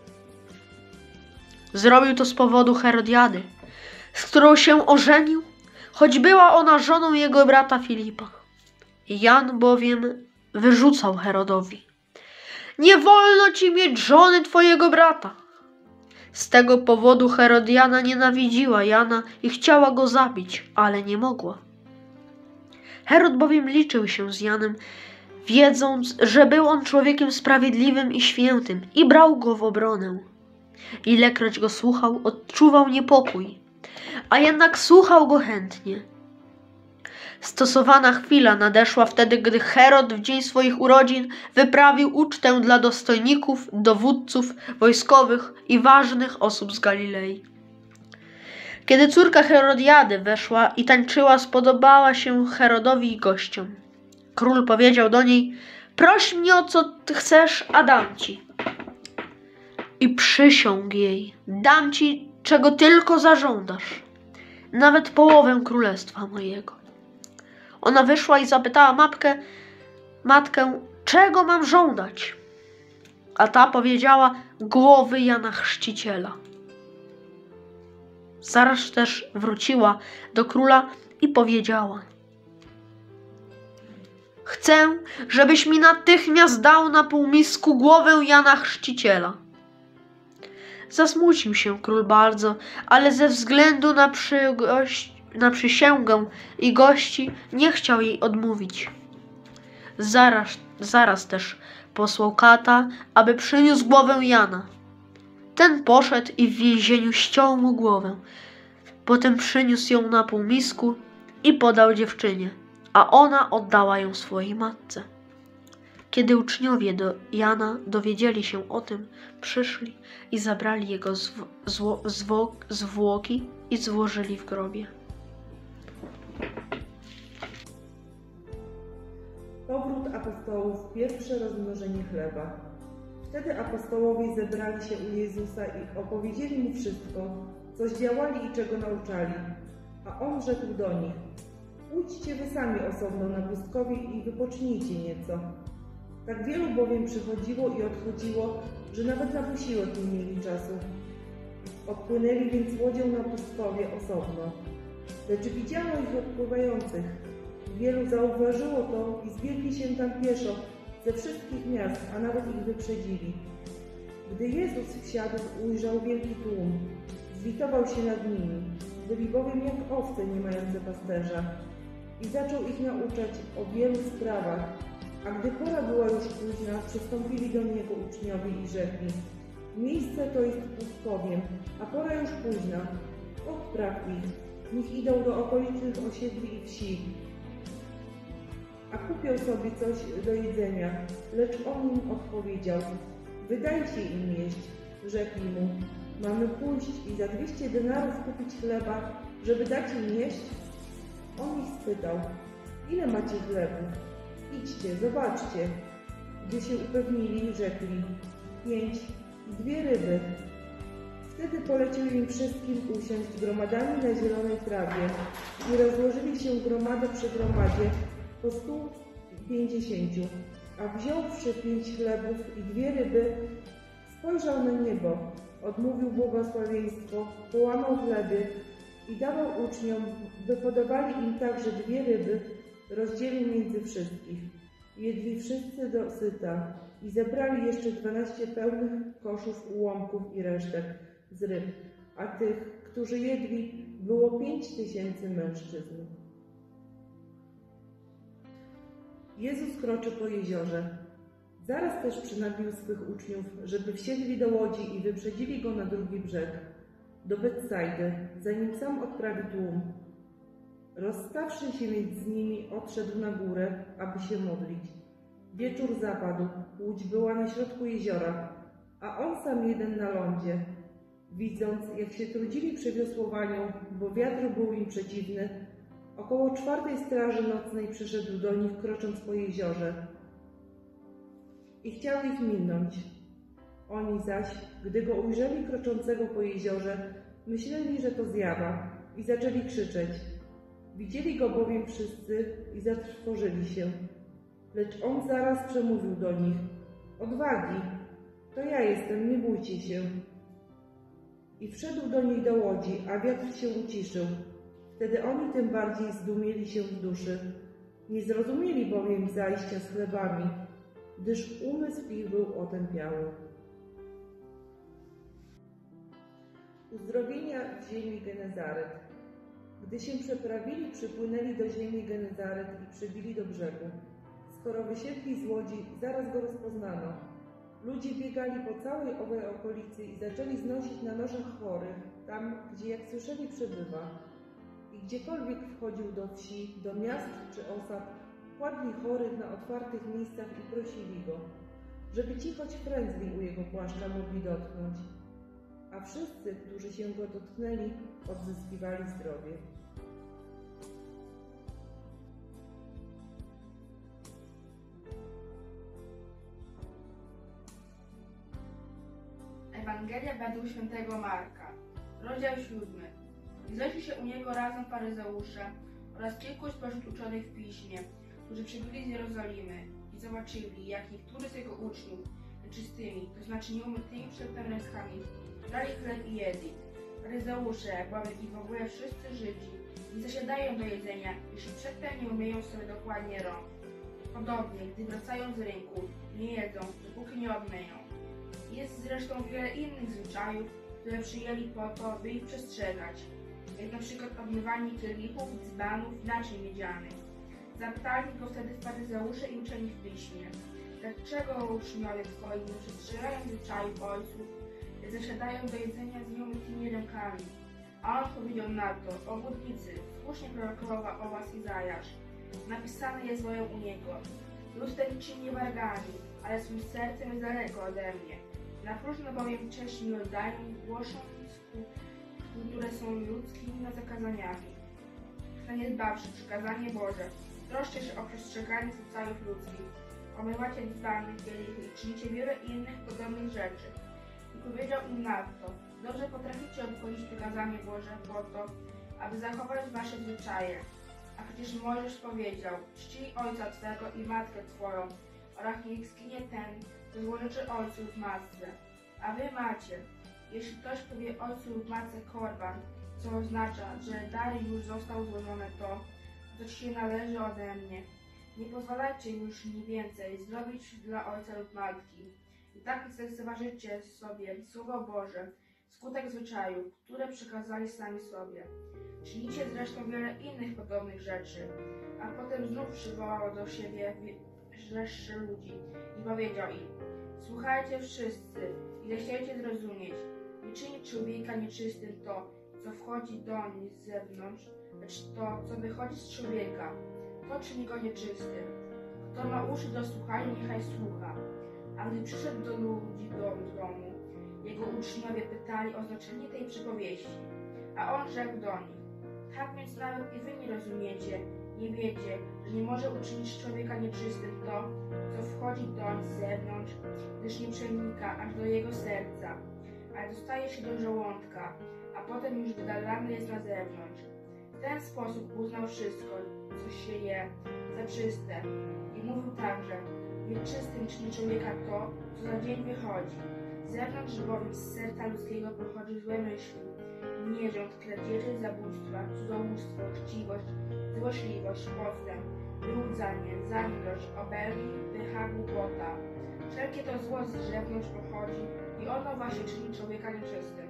Zrobił to z powodu Herodiady, z którą się ożenił, choć była ona żoną jego brata Filipa. Jan bowiem wyrzucał Herodowi: nie wolno ci mieć żony twojego brata. Z tego powodu Herodiana nienawidziła Jana i chciała go zabić, ale nie mogła. Herod bowiem liczył się z Janem, wiedząc, że był on człowiekiem sprawiedliwym i świętym, i brał go w obronę. Ilekroć go słuchał, odczuwał niepokój, a jednak słuchał go chętnie. Stosowana chwila nadeszła wtedy, gdy Herod w dzień swoich urodzin wyprawił ucztę dla dostojników, dowódców wojskowych i ważnych osób z Galilei. Kiedy córka Herodiady weszła i tańczyła, spodobała się Herodowi i gościom. Król powiedział do niej: proś mnie o co ty chcesz, a dam ci. I przysiągł jej: dam ci, czego tylko zażądasz, nawet połowę królestwa mojego. Ona wyszła i zapytała matkę, matkę, czego mam żądać? A ta powiedziała: głowy Jana Chrzciciela. Zaraz też wróciła do króla i powiedziała: chcę, żebyś mi natychmiast dał na półmisku głowę Jana Chrzciciela. Zasmucił się król bardzo, ale ze względu na, przygość, na przysięgę i gości nie chciał jej odmówić. Zaraz, zaraz też posłał kata, aby przyniósł głowę Jana. Ten poszedł i w więzieniu ściął mu głowę. Potem przyniósł ją na półmisku i podał dziewczynie, a ona oddała ją swojej matce. Kiedy uczniowie do Jana dowiedzieli się o tym, przyszli i zabrali jego zw- zło- zwo- zwłoki i złożyli w grobie. Powrót apostołów, pierwsze rozmnożenie chleba. Wtedy apostołowie zebrali się u Jezusa i opowiedzieli mu wszystko, co zdziałali i czego nauczali. A on rzekł do nich: pójdźcie wy sami osobno na pustkowie i wypocznijcie nieco. Tak wielu bowiem przychodziło i odchodziło, że nawet na posiłek nie mieli czasu. Odpłynęli więc łodzią na pustkowie osobno. Lecz widziano ich odpływających. Wielu zauważyło to i zbiegli się tam pieszo ze wszystkich miast, a nawet ich wyprzedzili. Gdy Jezus wsiadł, ujrzał wielki tłum. Zwitował się nad nimi. Byli bowiem jak owce nie mające pasterza. I zaczął ich nauczać o wielu sprawach. A gdy pora była już późna, przystąpili do Niego uczniowie i rzekli: miejsce to jest pustkowiem, a pora już późna. Odpraw ich, niech idą do okolicznych osiedli i wsi, a kupią sobie coś do jedzenia. Lecz on im odpowiedział: wydajcie im jeść. Rzekli mu: mamy pójść i za dwieście denarów kupić chleba, żeby dać im jeść? On ich spytał: ile macie chlebów? Idźcie, zobaczcie. Gdy się upewnili, rzekli: pięć i dwie ryby. Wtedy polecił im wszystkim usiąść gromadami na zielonej trawie i rozłożyli się gromada przy gromadzie po stu pięćdziesięciu. A wziąwszy pięć chlebów i dwie ryby, spojrzał na niebo, odmówił błogosławieństwo, połamał chleby i dawał uczniom, by podawali im także dwie ryby, rozdzielił między wszystkich. Jedli wszyscy do syta i zebrali jeszcze dwanaście pełnych koszów ułomków i resztek z ryb, a tych, którzy jedli, było pięć tysięcy mężczyzn. Jezus kroczy po jeziorze. Zaraz też przynagnił swych uczniów, żeby wsiedli do łodzi i wyprzedzili go na drugi brzeg, do Betsajdy, zanim sam odprawi tłum. Rozstawszy się między nimi, odszedł na górę, aby się modlić. Wieczór zapadł, łódź była na środku jeziora, a on sam jeden na lądzie. Widząc, jak się trudzili przy wiosłowaniu, bo wiatr był im przeciwny, około czwartej straży nocnej przyszedł do nich, krocząc po jeziorze. I chciał ich minąć. Oni zaś, gdy go ujrzeli kroczącego po jeziorze, myśleli, że to zjawa i zaczęli krzyczeć. Widzieli go bowiem wszyscy i zatrwożyli się. Lecz on zaraz przemówił do nich. Odwagi, to ja jestem, nie bójcie się. I wszedł do nich do łodzi, a wiatr się uciszył. Wtedy oni tym bardziej zdumieli się w duszy. Nie zrozumieli bowiem zajścia z chlebami, gdyż umysł ich był otępiały. Uzdrowienia w ziemi Genezaret. Gdy się przeprawili, przypłynęli do ziemi Genezaret i przybili do brzegu. Skoro wysiedli z łodzi, zaraz go rozpoznano. Ludzie biegali po całej owej okolicy i zaczęli znosić na noszach chorych, tam, gdzie jak słyszeli przebywa. I gdziekolwiek wchodził do wsi, do miast czy osad, kładli chorych na otwartych miejscach i prosili go, żeby ci choć prędzej u jego płaszcza mogli dotknąć. A wszyscy, którzy się go dotknęli, odzyskiwali zdrowie. Ewangelia według świętego Marka, rozdział siódmy. I zeszli się u niego razem faryzeusze oraz kilku spośród uczonych w piśmie, którzy przybyli z Jerozolimy i zobaczyli, jak niektórzy z jego uczniów nieczystymi, to znaczy nieumytymi przedtem rękami, brali chleb i jedli. Faryzeusze, bowiem i w ogóle wszyscy Żydzi, nie zasiadają do jedzenia, jeśli przedtem nie umyją sobie dokładnie rąk. Podobnie, gdy wracają z rynku, nie jedzą, dopóki nie obmyją. Jest zresztą wiele innych zwyczajów, które przyjęli po to, by ich przestrzegać, jak na przykład obmywanie kielichów, dzbanów, naczyń miedzianych. Zapytali go wtedy faryzeusze i uczeni w piśmie, dlaczego uczniowie twoi nie przestrzegają zwyczajów ojców, jak zasiadają do jedzenia z nieumytymi rękami? A on powiedział na to: obłudnicy, słusznie prorokował o was Izajasz. Napisane jest bowiem u niego: lud ten czyni wargami, ale swym sercem jest daleko ode mnie. Na próżno bowiem cześć mi oddają, głosząc, które są ludzkimi zakazaniami. Zaniedbawszy przykazanie Boże, troszcie się o przestrzeganie zwyczajów ludzkich. Omywacie dzbany, kielichy i czynicie wiele innych podobnych rzeczy. I powiedział im nadto: dobrze potraficie obchodzić przykazanie Boże po to, aby zachować wasze zwyczaje. A przecież Mojżesz powiedział: czcij ojca twego i matkę twoją, oraz niech zginie ten, kto złożyczy ojcu lub matce. A wy macie, jeśli ktoś powie ojcu lub matce korban, co oznacza, że dar już został złożony, to, co ci się należy ode mnie. Nie pozwalajcie już mi więcej zrobić dla ojca lub matki. I tak zlekceważycie sobie Słowo Boże, skutek zwyczajów, które przekazali sami sobie. Czynicie zresztą wiele innych podobnych rzeczy. A potem znów przywołał do siebie resztę ludzi i powiedział im: słuchajcie wszyscy i zechciejcie zrozumieć. Nie czyni człowieka nieczystym to, co wchodzi doń z zewnątrz, lecz to, co wychodzi z człowieka, to czyni go nieczystym. Kto ma uszy do słuchania, niechaj słucha. A gdy przyszedł do ludzi do domu, jego uczniowie pytali o znaczenie tej przypowieści. A on rzekł do nich: tak więc nawet i wy nie rozumiecie, nie wiecie, że nie może uczynić człowieka nieczystym to, co wchodzi doń z zewnątrz, gdyż nie przenika aż do jego serca, ale dostaje się do żołądka, a potem już wydalany jest na zewnątrz. W ten sposób uznał wszystko, co się je, za czyste. I mówił także, nieczystym czyni człowieka to, co za dzień wychodzi. Z zewnątrz bowiem z serca ludzkiego pochodzi złe myśli, nierząd, kradzieży, zabójstwa, cudzołóstwo, chciwość, złośliwość, podstęp, wyłudzanie, zazdrość, obelgi, pycha, głupota. Wszelkie to zło z zewnątrz pochodzi i ono właśnie czyni człowieka nieczystym.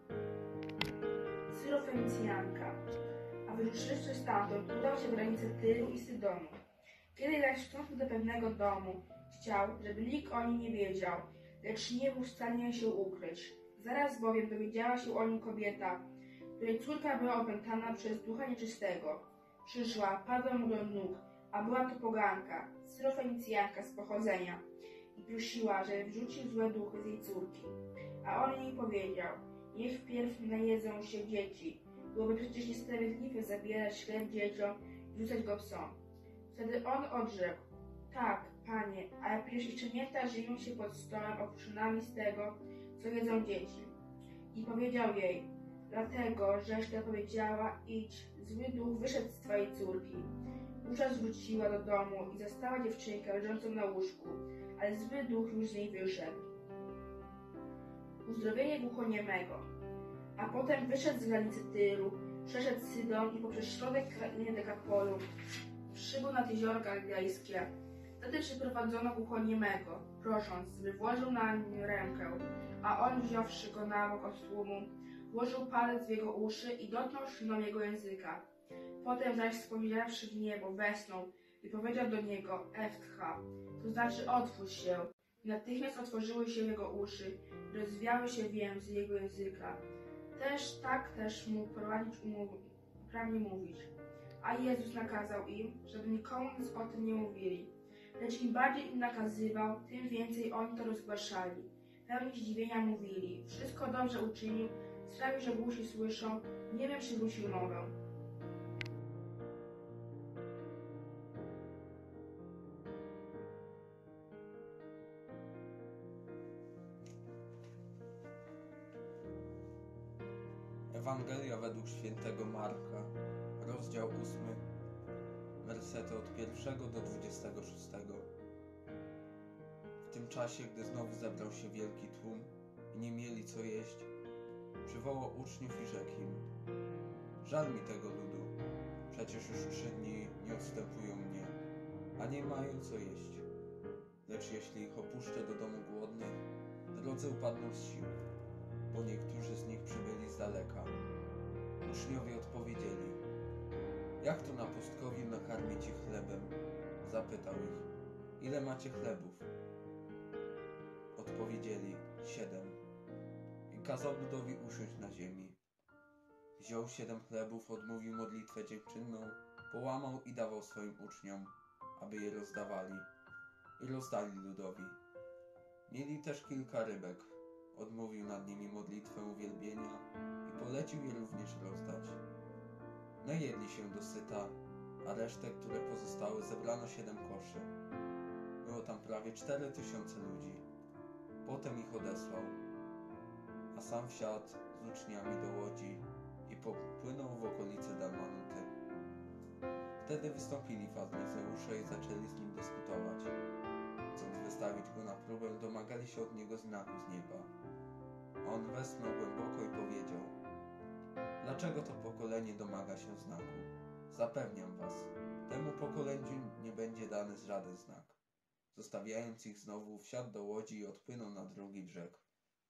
Syrofenicjanka. A wyruszywszy stamtąd, udał się w granice Tyru i Sydonu. Kiedy zaś wstąpił do pewnego domu, chciał, żeby nikt o nim nie wiedział, lecz nie był w stanie się ukryć. Zaraz bowiem dowiedziała się o nim kobieta, której córka była opętana przez ducha nieczystego. Przyszła, padła mu do nóg, a była to poganka, Syrofenicjanka z pochodzenia, i prosiła, żeby wrzucił złe duchy z jej córki. A on jej powiedział, niech wpierw najedzą się dzieci, byłoby przecież niesprawiedliwe zabierać chleb dzieciom i rzucać go psom. Wtedy on odrzekł, tak, panie, ale przecież i szczenięta żyją się pod stołem opuszczonami z tego, co jedzą dzieci. I powiedział jej, dlatego, żeś to powiedziała, idź, zły duch wyszedł z twojej córki. Wówczas wróciła do domu i zastała dziewczynkę leżącą na łóżku, ale zły duch już z niej wyszedł. Uzdrowienie głuchoniemego. A potem wyszedł z granicy Tyru, przeszedł Sydon i poprzez środek krainy Dekapolu przybył nad jezioro Galilejskie. Wtedy przyprowadzono głuchoniemego, prosząc, by włożył na nim rękę, a on, wziąwszy go na bok od tłumu, włożył palec w jego uszy i dotknął śliną jego języka. Potem zaś spojrzawszy w niebo, westchnął i powiedział do niego Eftcha, to znaczy otwórz się. I natychmiast otworzyły się jego uszy, rozwiały się więzy jego języka. Też tak też mógł prowadzić umów- prawie mówić. A Jezus nakazał im, żeby nikomu nic o tym nie mówili. Lecz im bardziej im nakazywał, tym więcej oni to rozgłaszali. Pełni zdziwienia mówili, wszystko dobrze uczynił, sprawił, że głusi słyszą, nie wiem, przywrócił mowę. Ewangelia według świętego Marka, rozdział ósmy, wersety od pierwszego do dwudziestego szóstego. W tym czasie, gdy znowu zebrał się wielki tłum i nie mieli co jeść, przywołał uczniów i rzekł im, żal mi tego ludu, przecież już trzy dni nie odstępują mnie, a nie mają co jeść. Lecz jeśli ich opuszczę do domu głodnych, w drodze upadną z sił, bo niektórzy z nich przybyli z daleka. Uczniowie odpowiedzieli, jak to na pustkowiu nakarmić ich chlebem? Zapytał ich, ile macie chlebów? Odpowiedzieli, siedem. I kazał ludowi usiąść na ziemi. Wziął siedem chlebów, odmówił modlitwę dziękczynną, połamał i dawał swoim uczniom, aby je rozdawali. I rozdali ludowi. Mieli też kilka rybek. Odmówił nad nimi modlitwę uwielbienia i polecił je również rozdać. Najedli się dosyta, a resztę, które pozostały, zebrano siedem koszy. Było tam prawie cztery tysiące ludzi. Potem ich odesłał, a sam wsiadł z uczniami do łodzi i popłynął w okolice Dalmanuty. Wtedy wystąpili faryzeusze i zaczęli z nim dyskutować. Chcąc wystawić go na próbę, domagali się od niego znaku z nieba. On westchnął głęboko i powiedział, dlaczego to pokolenie domaga się znaku? Zapewniam was, temu pokoleniu nie będzie dany żaden znak. Zostawiając ich znowu, wsiadł do łodzi i odpłynął na drugi brzeg.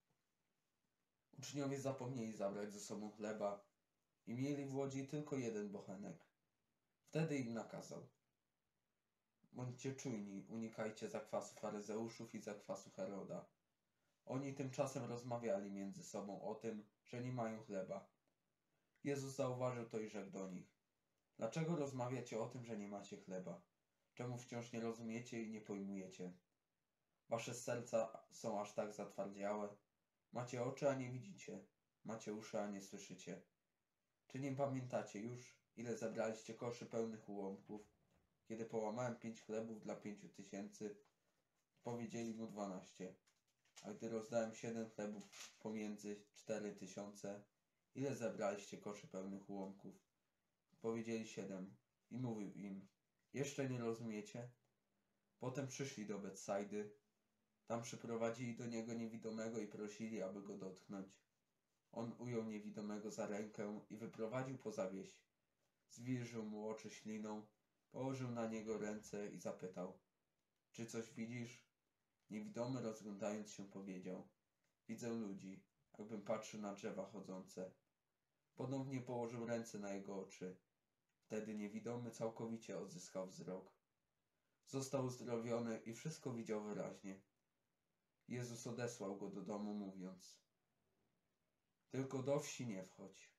Uczniowie zapomnieli zabrać ze sobą chleba i mieli w łodzi tylko jeden bochenek. Wtedy im nakazał, bądźcie czujni, unikajcie zakwasu faryzeuszów i zakwasu Heroda. Oni tymczasem rozmawiali między sobą o tym, że nie mają chleba. Jezus zauważył to i rzekł do nich, dlaczego rozmawiacie o tym, że nie macie chleba? Czemu wciąż nie rozumiecie i nie pojmujecie? Wasze serca są aż tak zatwardziałe. Macie oczy, a nie widzicie. Macie uszy, a nie słyszycie. Czy nie pamiętacie już, ile zebraliście koszy pełnych ułomków? Kiedy połamałem pięć chlebów dla pięciu tysięcy, powiedzieli mu dwanaście. A gdy rozdałem siedem chlebów pomiędzy cztery tysiące, ile zebraliście koszy pełnych ułomków? Powiedzieli siedem. I mówił im, jeszcze nie rozumiecie? Potem przyszli do Betsajdy. Tam przyprowadzili do niego niewidomego i prosili, aby go dotknąć. On ujął niewidomego za rękę i wyprowadził poza wieś. Zwilżył mu oczy śliną, położył na niego ręce i zapytał, czy coś widzisz? Niewidomy, rozglądając się, powiedział, widzę ludzi, jakbym patrzył na drzewa chodzące. Ponownie położył ręce na jego oczy. Wtedy niewidomy całkowicie odzyskał wzrok. Został uzdrowiony i wszystko widział wyraźnie. Jezus odesłał go do domu, mówiąc, tylko do wsi nie wchodź.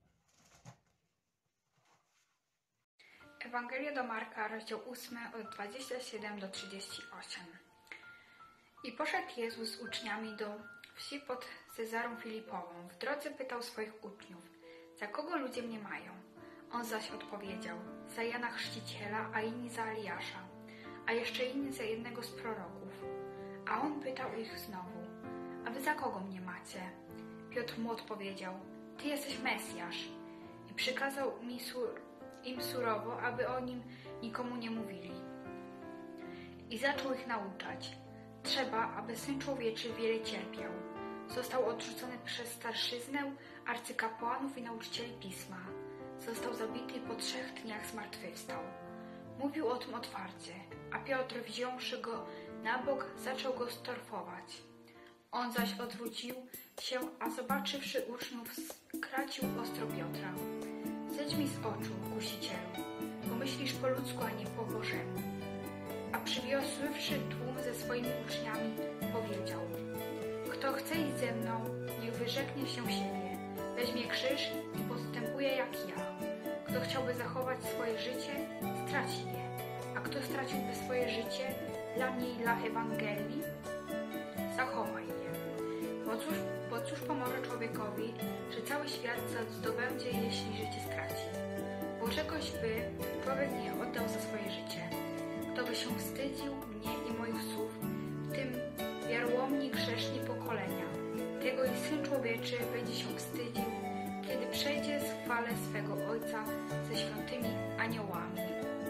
Ewangelia do Marka, rozdział ósmy, od dwudziestego siódmego do trzydziestego ósmego. I poszedł Jezus z uczniami do wsi pod Cezarą Filipową. W drodze pytał swoich uczniów, za kogo ludzie mnie mają? On zaś odpowiedział, za Jana Chrzciciela, a inni za Eliasza, a jeszcze inni za jednego z proroków. A on pytał ich znowu, a wy za kogo mnie macie? Piotr mu odpowiedział, ty jesteś Mesjasz. I przykazał mi sur im surowo, aby o nim nikomu nie mówili. I zaczął ich nauczać. Trzeba, aby Syn Człowieczy wiele cierpiał. Został odrzucony przez starszyznę, arcykapłanów i nauczycieli Pisma. Został zabity i po trzech dniach zmartwychwstał. Mówił o tym otwarcie, a Piotr, wziąwszy go na bok, zaczął go storfować. On zaś odwrócił się, a zobaczywszy uczniów, skracił ostro Piotra. Zejdź mi z oczu, kusicielu, bo myślisz po ludzku, a nie po Bożemu. A przywiosływszy tłum ze swoimi uczniami, powiedział, kto chce iść ze mną, niech wyrzeknie się siebie, weźmie krzyż i postępuje jak ja. Kto chciałby zachować swoje życie, straci je, a kto straciłby swoje życie dla mnie i dla Ewangelii, zachowaj je. Bo cóż, bo cóż pomoże człowiekowi, że cały świat zdobędzie, jeśli życie straci? Bo czegoś by człowiek nie oddał za swoje życie. Kto by się wstydził mnie i moich słów, w tym wiarłomni grzeszni pokolenia, tego i Syn Człowieczy będzie się wstydził, kiedy przejdzie z chwale swego Ojca ze świętymi aniołami.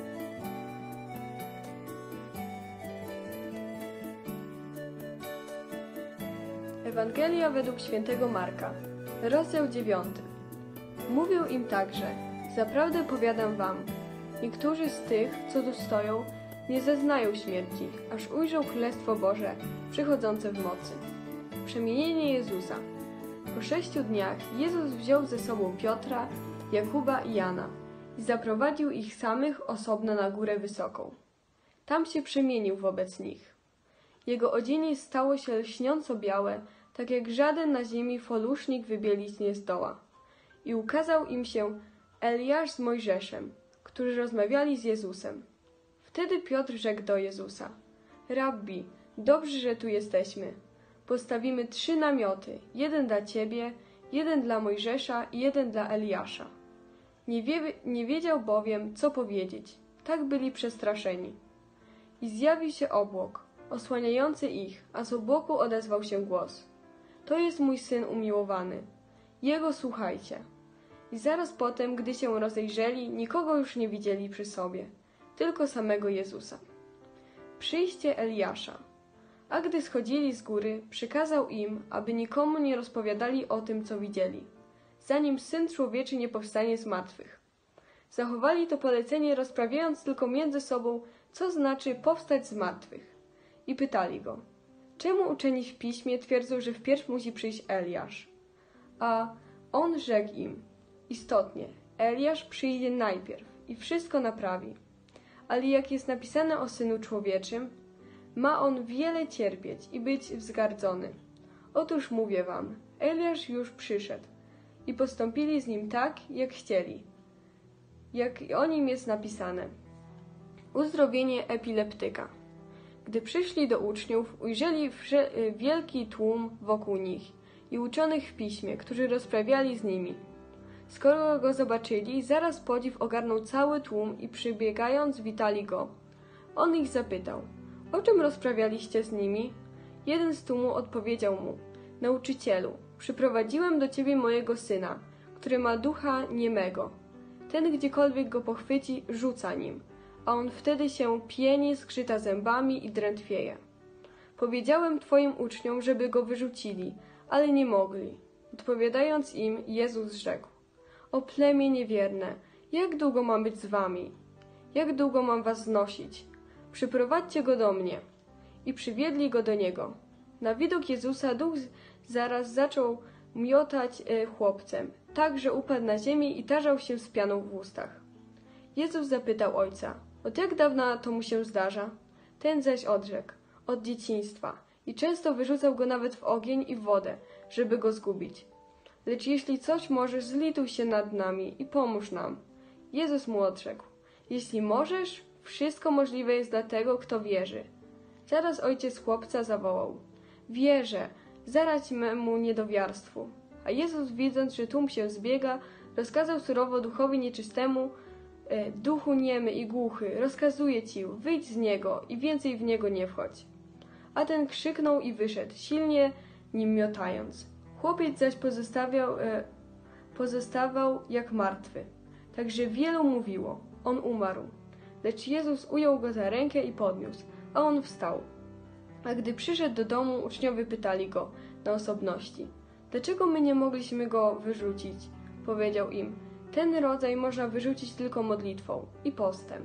Ewangelia według świętego Marka, rozdział dziewiąty. Mówił im także, zaprawdę powiadam wam, niektórzy z tych, co tu stoją, nie zeznają śmierci, aż ujrzą Królestwo Boże przychodzące w mocy. Przemienienie Jezusa. Po sześciu dniach Jezus wziął ze sobą Piotra, Jakuba i Jana i zaprowadził ich samych osobno na górę wysoką. Tam się przemienił wobec nich. Jego odzienie stało się lśniąco białe, tak jak żaden na ziemi folusznik wybielić nie zdoła. I ukazał im się Eliasz z Mojżeszem, którzy rozmawiali z Jezusem. Wtedy Piotr rzekł do Jezusa, Rabbi, dobrze, że tu jesteśmy. Postawimy trzy namioty, jeden dla Ciebie, jeden dla Mojżesza i jeden dla Eliasza. Nie, wie, nie wiedział bowiem, co powiedzieć. Tak byli przestraszeni. I zjawił się obłok, osłaniający ich, a z obłoku odezwał się głos. To jest mój Syn umiłowany. Jego słuchajcie. I zaraz potem, gdy się rozejrzeli, nikogo już nie widzieli przy sobie, tylko samego Jezusa. Przyjście Eliasza. A gdy schodzili z góry, przykazał im, aby nikomu nie rozpowiadali o tym, co widzieli, zanim Syn Człowieczy nie powstanie z martwych. Zachowali to polecenie, rozprawiając tylko między sobą, co znaczy powstać z martwych. I pytali go, czemu uczeni w piśmie twierdzą, że wpierw musi przyjść Eliasz? A on rzekł im, istotnie, Eliasz przyjdzie najpierw i wszystko naprawi. Ale jak jest napisane o Synu Człowieczym, ma on wiele cierpieć i być wzgardzony. Otóż mówię wam, Eliasz już przyszedł i postąpili z nim tak, jak chcieli, jak o nim jest napisane. Uzdrowienie epileptyka. Gdy przyszli do uczniów, ujrzeli wielki tłum wokół nich i uczonych w piśmie, którzy rozprawiali z nimi. Skoro go zobaczyli, zaraz podziw ogarnął cały tłum i przybiegając witali go. On ich zapytał, o czym rozprawialiście z nimi? Jeden z tłumu odpowiedział mu: Nauczycielu, przyprowadziłem do ciebie mojego syna, który ma ducha niemego. Ten gdziekolwiek go pochwyci, rzuca nim, a on wtedy się pieni, skrzyta zębami i drętwieje. Powiedziałem twoim uczniom, żeby go wyrzucili, ale nie mogli. Odpowiadając im, Jezus rzekł: O plemię niewierne, jak długo mam być z wami? Jak długo mam was znosić? Przyprowadźcie go do mnie. I przywiedli go do niego. Na widok Jezusa duch zaraz zaczął miotać e, chłopcem, tak, że upadł na ziemię i tarzał się z pianą w ustach. Jezus zapytał ojca: Od jak dawna to mu się zdarza? Ten zaś odrzekł: Od dzieciństwa, i często wyrzucał go nawet w ogień i w wodę, żeby go zgubić. Lecz jeśli coś możesz, zlituj się nad nami i pomóż nam. Jezus mu odrzekł: Jeśli możesz, wszystko możliwe jest dla tego, kto wierzy. Zaraz ojciec chłopca zawołał: Wierzę, zaradź memu niedowiarstwu. A Jezus, widząc, że tłum się zbiega, rozkazał surowo duchowi nieczystemu: e, Duchu niemy i głuchy, rozkazuję ci, wyjdź z niego i więcej w niego nie wchodź. A ten krzyknął i wyszedł, silnie nim miotając. Chłopiec zaś pozostawiał, e, pozostawał jak martwy. Także wielu mówiło: On umarł. Lecz Jezus ujął go za rękę i podniósł, a on wstał. A gdy przyszedł do domu, uczniowie pytali go na osobności: Dlaczego my nie mogliśmy go wyrzucić? Powiedział im: Ten rodzaj można wyrzucić tylko modlitwą i postem.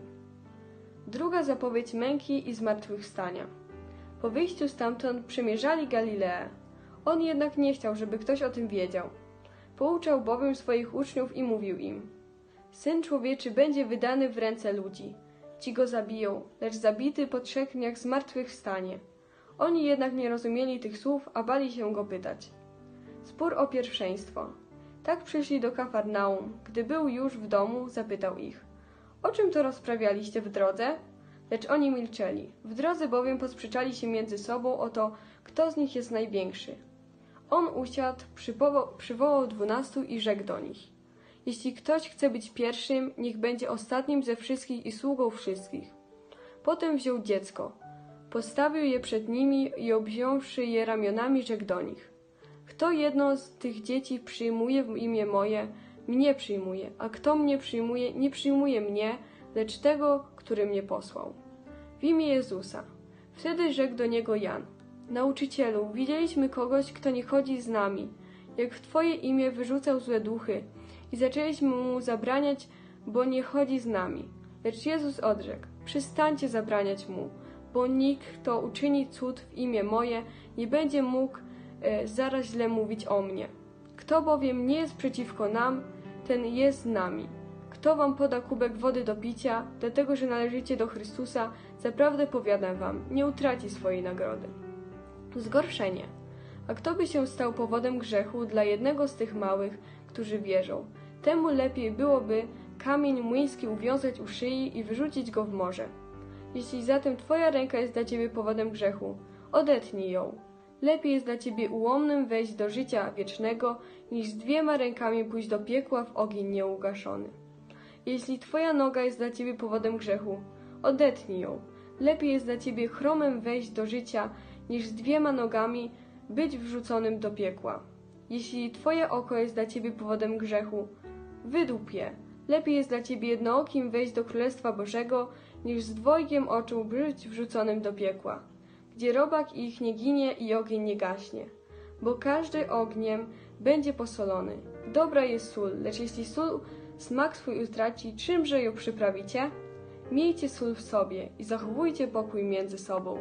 Druga zapowiedź męki i zmartwychwstania. Po wyjściu stamtąd przemierzali Galileę. On jednak nie chciał, żeby ktoś o tym wiedział. Pouczał bowiem swoich uczniów i mówił im: Syn Człowieczy będzie wydany w ręce ludzi. Ci go zabiją, lecz zabity po trzech dniach zmartwychwstanie. Oni jednak nie rozumieli tych słów, a bali się go pytać. Spór o pierwszeństwo. Tak przyszli do Kafarnaum. Gdy był już w domu, zapytał ich: O czym to rozprawialiście w drodze? Lecz oni milczeli. W drodze bowiem posprzeczali się między sobą o to, kto z nich jest największy. On usiadł, przywołał, przywołał dwunastu i rzekł do nich: Jeśli ktoś chce być pierwszym, niech będzie ostatnim ze wszystkich i sługą wszystkich. Potem wziął dziecko, postawił je przed nimi i objąwszy je ramionami, rzekł do nich: Kto jedno z tych dzieci przyjmuje w imię moje, mnie przyjmuje, a kto mnie przyjmuje, nie przyjmuje mnie, lecz tego, który mnie posłał. W imię Jezusa. Wtedy rzekł do niego Jan: Nauczycielu, widzieliśmy kogoś, kto nie chodzi z nami, jak w Twoje imię wyrzucał złe duchy, i zaczęliśmy mu zabraniać, bo nie chodzi z nami. Lecz Jezus odrzekł: Przestańcie zabraniać mu, bo nikt, kto uczyni cud w imię moje, nie będzie mógł e, zaraz źle mówić o mnie. Kto bowiem nie jest przeciwko nam, ten jest z nami. Kto wam poda kubek wody do picia, dlatego że należycie do Chrystusa, zaprawdę powiadam wam, nie utraci swojej nagrody. Zgorszenie. A kto by się stał powodem grzechu dla jednego z tych małych, którzy wierzą, temu lepiej byłoby kamień młyński uwiązać u szyi i wyrzucić go w morze. Jeśli zatem twoja ręka jest dla ciebie powodem grzechu, odetnij ją. Lepiej jest dla ciebie ułomnym wejść do życia wiecznego, niż z dwiema rękami pójść do piekła w ogień nieugaszony. Jeśli twoja noga jest dla ciebie powodem grzechu, odetnij ją. Lepiej jest dla ciebie chromem wejść do życia, niż z dwiema nogami być wrzuconym do piekła. Jeśli twoje oko jest dla ciebie powodem grzechu, wydup je. Lepiej jest dla ciebie jednookim wejść do Królestwa Bożego, niż z dwojgiem oczu być wrzuconym do piekła, gdzie robak ich nie ginie i ogień nie gaśnie. Bo każdy ogniem będzie posolony. Dobra jest sól, lecz jeśli sól smak swój utraci, czymże ją przyprawicie? Miejcie sól w sobie i zachowujcie pokój między sobą.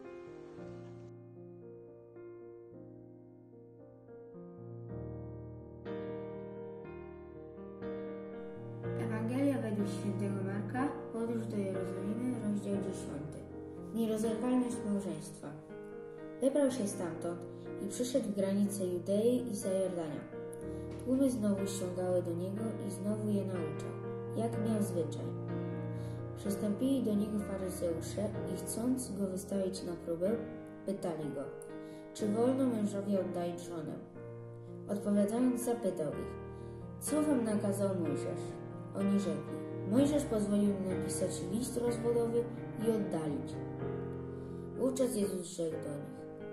Ewangelia według świętego Marka, podróż do Jerozolimy, rozdział dziesiąty. Nierozerwalność małżeństwa. Wybrał się stamtąd i przyszedł w granice Judei i Zajordania. Tłumy znowu ściągały do niego i znowu je nauczał, jak miał zwyczaj. Przystąpili do niego faryzeusze i chcąc go wystawić na próbę, pytali go, czy wolno mężowi oddalić żonę. Odpowiadając, zapytał ich, co wam nakazał Mojżesz? Oni rzekli, Mojżesz pozwolił napisać list rozwodowy i oddalić. Wówczas Jezus rzekł do nich,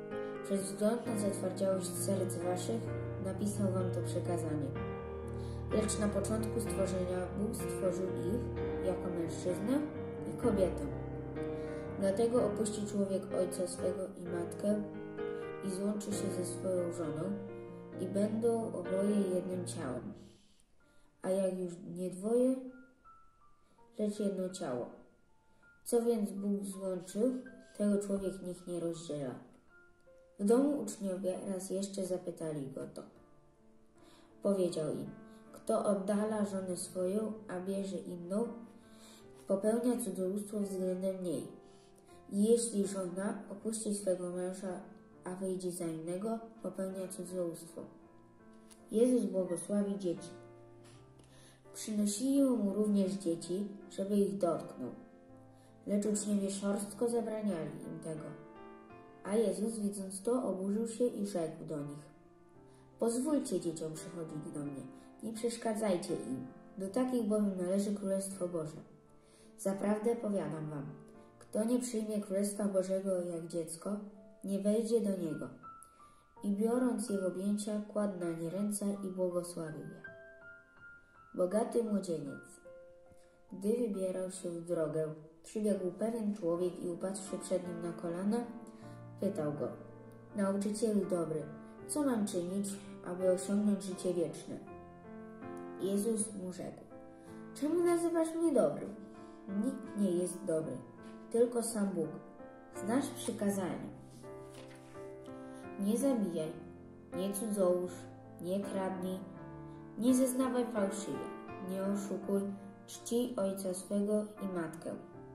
Przez wzgląd na zatwardziałość serc waszych napisał wam to przekazanie. Lecz na początku stworzenia Bóg stworzył ich jako mężczyznę i kobietę. Dlatego opuści człowiek ojca swego i matkę i złączy się ze swoją żoną i będą oboje jednym ciałem. A jak już nie dwoje, lecz jedno ciało. Co więc Bóg złączył, tego człowiek niech nie rozdziela. W domu uczniowie raz jeszcze zapytali go to. Powiedział im, kto oddala żonę swoją, a bierze inną, popełnia cudzołóstwo względem niej. I jeśli żona opuści swego męża, a wyjdzie za innego, popełnia cudzołóstwo. Jezus błogosławi dzieci. Przynosili mu również dzieci, żeby ich dotknął. Lecz uczniowie szorstko zabraniali im tego. A Jezus, widząc to, oburzył się i rzekł do nich: pozwólcie dzieciom przychodzić do mnie, nie przeszkadzajcie im, do takich bowiem należy Królestwo Boże. Zaprawdę powiadam wam, kto nie przyjmie Królestwa Bożego jak dziecko, nie wejdzie do niego. I biorąc je w objęcia, kładł na nie ręce i błogosławił je. Bogaty młodzieniec. Gdy wybierał się w drogę, przybiegł pewien człowiek i upadłszy przed nim na kolana, pytał go: nauczycielu dobry, co mam czynić, aby osiągnąć życie wieczne? Jezus mu rzekł: czemu nazywasz mnie dobrym? Nikt nie jest dobry, tylko sam Bóg. Znasz przykazania: nie zabijaj, nie cudzołóż, nie kradnij, nie zeznawaj fałszywie, nie oszukuj, czcij ojca swego i matkę.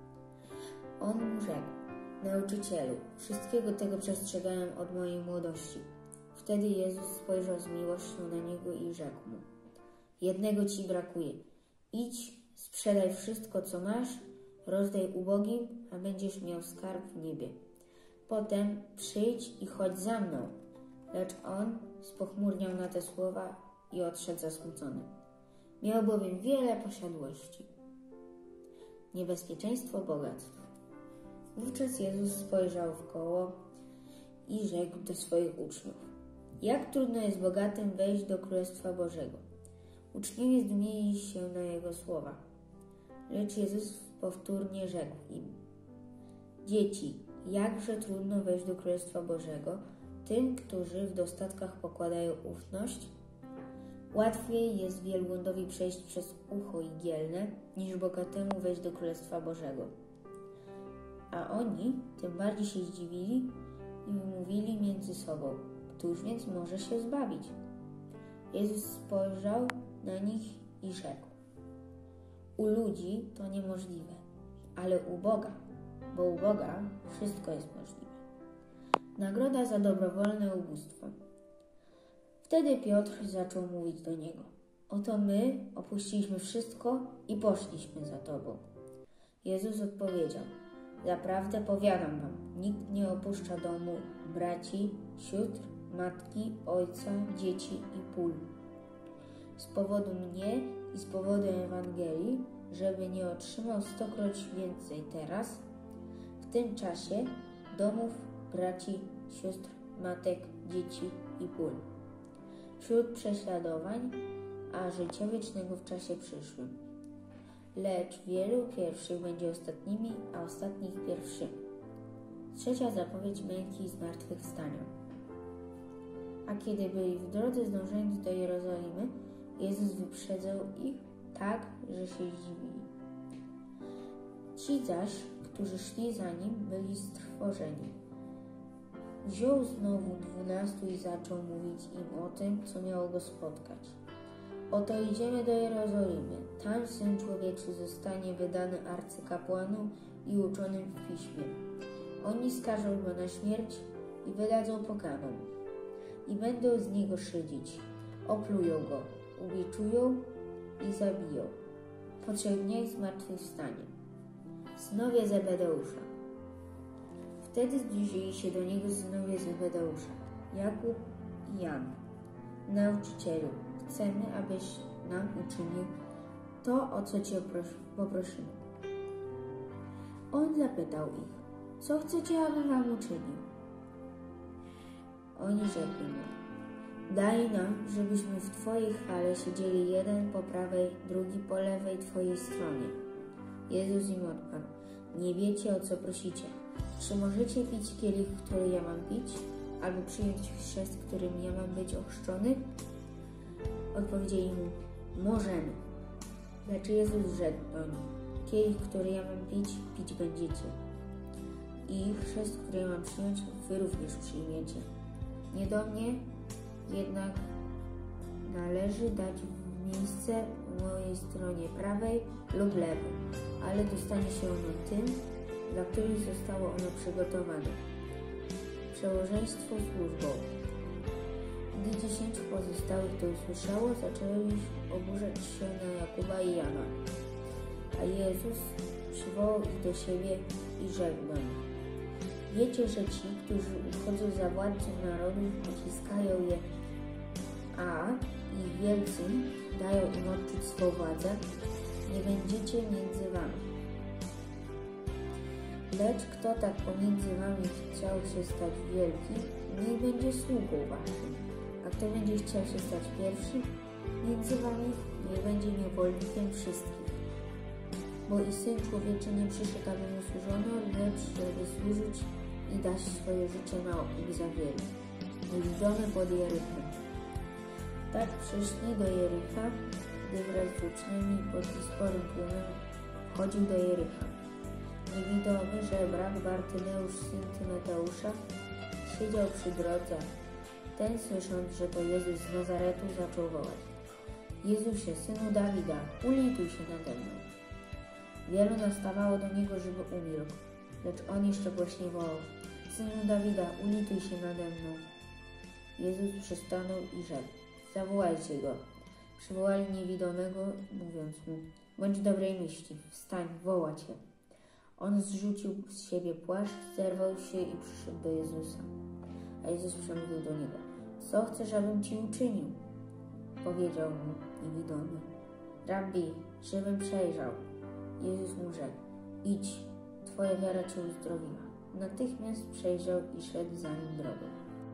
On mu rzekł: nauczycielu, wszystkiego tego przestrzegałem od mojej młodości. Wtedy Jezus spojrzał z miłością na niego i rzekł mu: jednego ci brakuje. Idź, sprzedaj wszystko, co masz, rozdaj ubogim, a będziesz miał skarb w niebie. Potem przyjdź i chodź za mną. Lecz on spochmurniał na te słowa i odszedł zasmucony. Miał bowiem wiele posiadłości. Niebezpieczeństwo bogactw. Wówczas Jezus spojrzał wkoło i rzekł do swoich uczniów: jak trudno jest bogatym wejść do Królestwa Bożego. Uczniowie zdumieli się na Jego słowa. Lecz Jezus powtórnie rzekł im: dzieci, jakże trudno wejść do Królestwa Bożego tym, którzy w dostatkach pokładają ufność. Łatwiej jest wielbłądowi przejść przez ucho igielne, niż bogatemu wejść do Królestwa Bożego. A oni tym bardziej się zdziwili i mówili między sobą: któż więc może się zbawić? Jezus spojrzał na nich i rzekł: u ludzi to niemożliwe, ale u Boga, bo u Boga wszystko jest możliwe. Nagroda za dobrowolne ubóstwo. Wtedy Piotr zaczął mówić do niego: oto my opuściliśmy wszystko i poszliśmy za Tobą. Jezus odpowiedział: zaprawdę powiadam wam, nikt nie opuszcza domu, braci, sióstr, matki, ojca, dzieci i pól z powodu mnie i z powodu Ewangelii, żeby nie otrzymał stokroć więcej teraz, w tym czasie, domów, braci, sióstr, matek, dzieci i pól, wśród prześladowań, a życia wiecznego w czasie przyszłym. Lecz wielu pierwszych będzie ostatnimi, a ostatnich pierwszymi. Trzecia zapowiedź męki i zmartwychwstania. A kiedy byli w drodze zdążając do Jerozolimy, Jezus wyprzedzał ich tak, że się zdziwili. Ci zaś, którzy szli za Nim, byli strwożeni. Wziął znowu dwunastu i zaczął mówić im o tym, co miało Go spotkać. Oto idziemy do Jerozolimy. Tam Syn Człowieczy zostanie wydany arcykapłanom i uczonym w piśmie. Oni skażą Go na śmierć i wydadzą poganom. I będą z Niego szydzić. Oplują Go, ubiczują i zabiją. Po trzech dniach zmartwychwstanie. Synowie Zebedeusza. Wtedy zbliżyli się do Niego synowie Zebedeusza, Jakub i Jan. Nauczycielu, chcemy, abyś nam uczynił to, o co Cię poprosimy. On zapytał ich: co chcecie, abym wam uczynił? Oni rzekli mu: daj nam, żebyśmy w Twojej chwale siedzieli jeden po prawej, drugi po lewej Twojej stronie. Jezus im odparł: nie wiecie, o co prosicie. Czy możecie pić kielich, który ja mam pić? Albo przyjąć chrzest, którym ja mam być ochrzczony? Odpowiedzieli mu: możemy. Lecz Jezus rzekł do nich: kielich, który ja mam pić, pić będziecie. I chrzest, który ja mam przyjąć, wy również przyjmiecie. Nie do mnie jednak należy dać miejsce po mojej stronie prawej lub lewej, ale dostanie się ono tym, dla których zostało ono przygotowane. Przełożeństwo służbą. Gdy dziesięciu pozostałych to usłyszało, zaczęli oburzać się na Jakuba i Jana. A Jezus przywołał ich do siebie i rzekł do nich: wiecie, że ci, którzy uchodzą za władców narodów, pociskają je, a ich wielcy dają im odczuć swą władzę? Nie będziecie między wami. Lecz kto tak pomiędzy wami chciał się stać wielki, niech będzie sługą waszym. A kto będzie chciał się stać pierwszy między wami, niech będzie niewolnikiem wszystkich. Bo i Syn Człowieczy nie przyszedł, aby mu służono, lecz żeby służyć i dać swoje życie na okup za wielu. Uwidzony pod Jerychem. Tak przyszli do Jericha, gdy wraz z uczniami pod sporym tłumem wchodził do Jericha. Niewidomy żebrak Bartymeusz, syn Tymeteusza, siedział przy drodze. Ten, słysząc, że to Jezus z Nazaretu, zaczął wołać: Jezusie, Synu Dawida, ulituj się nade mną. Wielu nastawało do Niego, żeby umilkł, lecz On jeszcze głośniej wołał: Synu Dawida, ulituj się nade mną. Jezus przystanął i rzekł: zawołajcie Go. Przywołali niewidomego, mówiąc mu: bądź dobrej myśli, wstań, woła Cię. On zrzucił z siebie płaszcz, zerwał się i przyszedł do Jezusa. A Jezus przemówił do niego: co chcesz, abym Ci uczynił? Powiedział mu niewidomy: Rabbi, żebym przejrzał. Jezus mu rzekł: idź, Twoja wiara Cię uzdrowiła. Natychmiast przejrzał i szedł za nim drogą.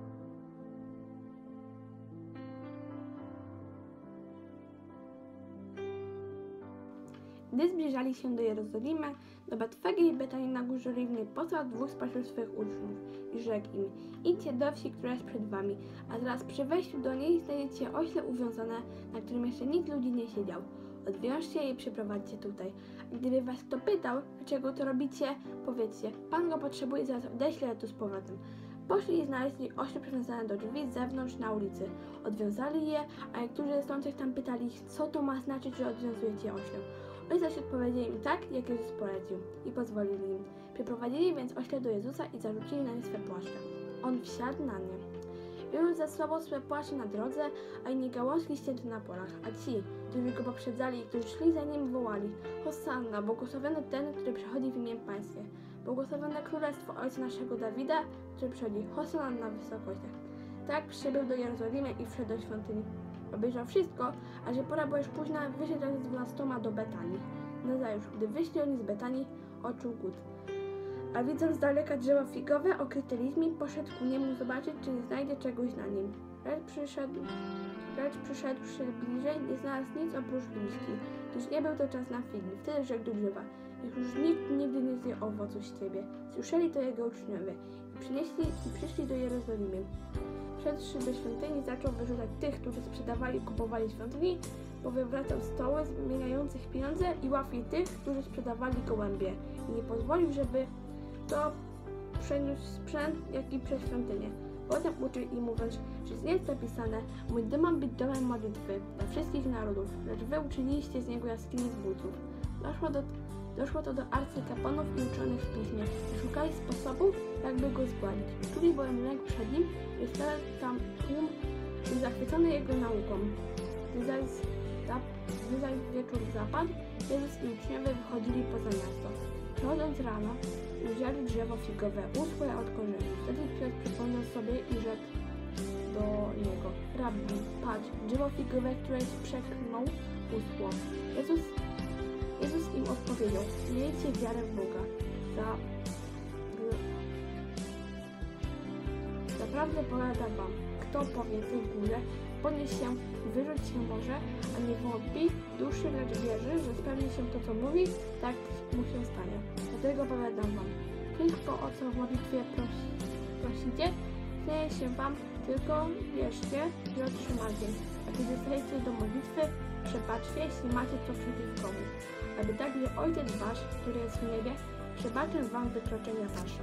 Gdy zbliżali się do Jerozolimy, do Betfagi i Betanii na Górze Oliwnej, posłał dwóch spośród swych uczniów i rzekł im: idźcie do wsi, która jest przed wami, a zaraz przy wejściu do niej znajdziecie ośle uwiązane, na którym jeszcze nikt ludzi nie siedział. Odwiążcie je i przyprowadźcie tutaj. A gdyby was kto pytał, dlaczego to robicie, powiedzcie: Pan go potrzebuje, zaraz odeślę tu z powrotem. Poszli i znaleźli ośle przywiązane do drzwi z zewnątrz na ulicy. Odwiązali je, a niektórzy ze stojących tam pytali ich, co to ma znaczyć, że odwiązujecie ośle. Oni zaś odpowiedzieli im tak, jak Jezus polecił, i pozwolili im. Przyprowadzili więc ośle do Jezusa i zarzucili na nie swe płaszcze. On wsiadł na nie. Wielu zasłabał swe płaszcze na drodze, a inni gałązki ścięte na polach, a ci, którzy go poprzedzali i którzy szli za nim, wołali: Hosanna, błogosławiony ten, który przychodzi w imię Pańskie. Błogosławione królestwo Ojca naszego Dawida, który przychodzi. Hosanna na wysokościach. Tak przybył do Jerozolimy i wszedł do świątyni. Obejrzał wszystko, a że pora była już późna, wyszedł razem z dwunastoma do Betanii. Nazajutrz, gdy wyszli oni z Betanii, odczuł głód. A widząc z daleka drzewo figowe okryte liśćmi, poszedł ku niemu zobaczyć, czy nie znajdzie czegoś na nim. Lecz przyszedł, lecz przyszedłszy bliżej, nie znalazł nic oprócz liści, gdyż nie był to czas na figi. Wtedy rzekł do drzewa: niech już nikt nigdy nie zje owocu z ciebie. Słyszeli to jego uczniowie i przynieśli i przyszli do Jerozolimy. Wszedłszy do świątyni, zaczął wyrzucać tych, którzy sprzedawali i kupowali świątyni, powywracał stoły zmieniających pieniądze i łapił tych, którzy sprzedawali gołębie, i nie pozwolił, żeby to przeniósł sprzęt, jak i przez świątynię. Potem uczył i mówiąc, że jest zapisane: mój dom ma być domem modlitwy dla wszystkich narodów, lecz wy uczyniliście z niego jaskini zbójców. Doszło, do, doszło to do arcykapłanów i uczonych w piśmie, i szukali sposobów, jakby go zgładzić. Czuli bowiem lęk przed nim, że stał tam tłum i zachwycony jego nauką. Gdy zaś, gdy zaś wieczór zapadł, Jezus i uczniowie wychodzili poza miasto. Przychodząc rano, ujrzeli drzewo figowe, uschłe od korzeni. Wtedy Piotr przypomniał sobie i rzekł do niego: Rabbi, patrz, drzewo figowe, któreś przeklnął, uschło. Jezus, Jezus im odpowiedział: miejcie wiarę w Boga. Za, Zaprawdę powiadam wam, kto powie tej górze, podnieś się i wyrzuć się może, a nie wątpi duszy, lecz wierzy, że spełni się to, co mówi, tak mu się stanie. Dlatego powiadam wam, tylko o co w modlitwie pros prosicie, stanie się wam, tylko wierzcie i otrzymacie. A kiedy stajecie do modlitwy, przebaczcie, jeśli macie co przeciwko mu, aby także Ojciec wasz, który jest w niebie, przebaczył wam wykroczenia wasze.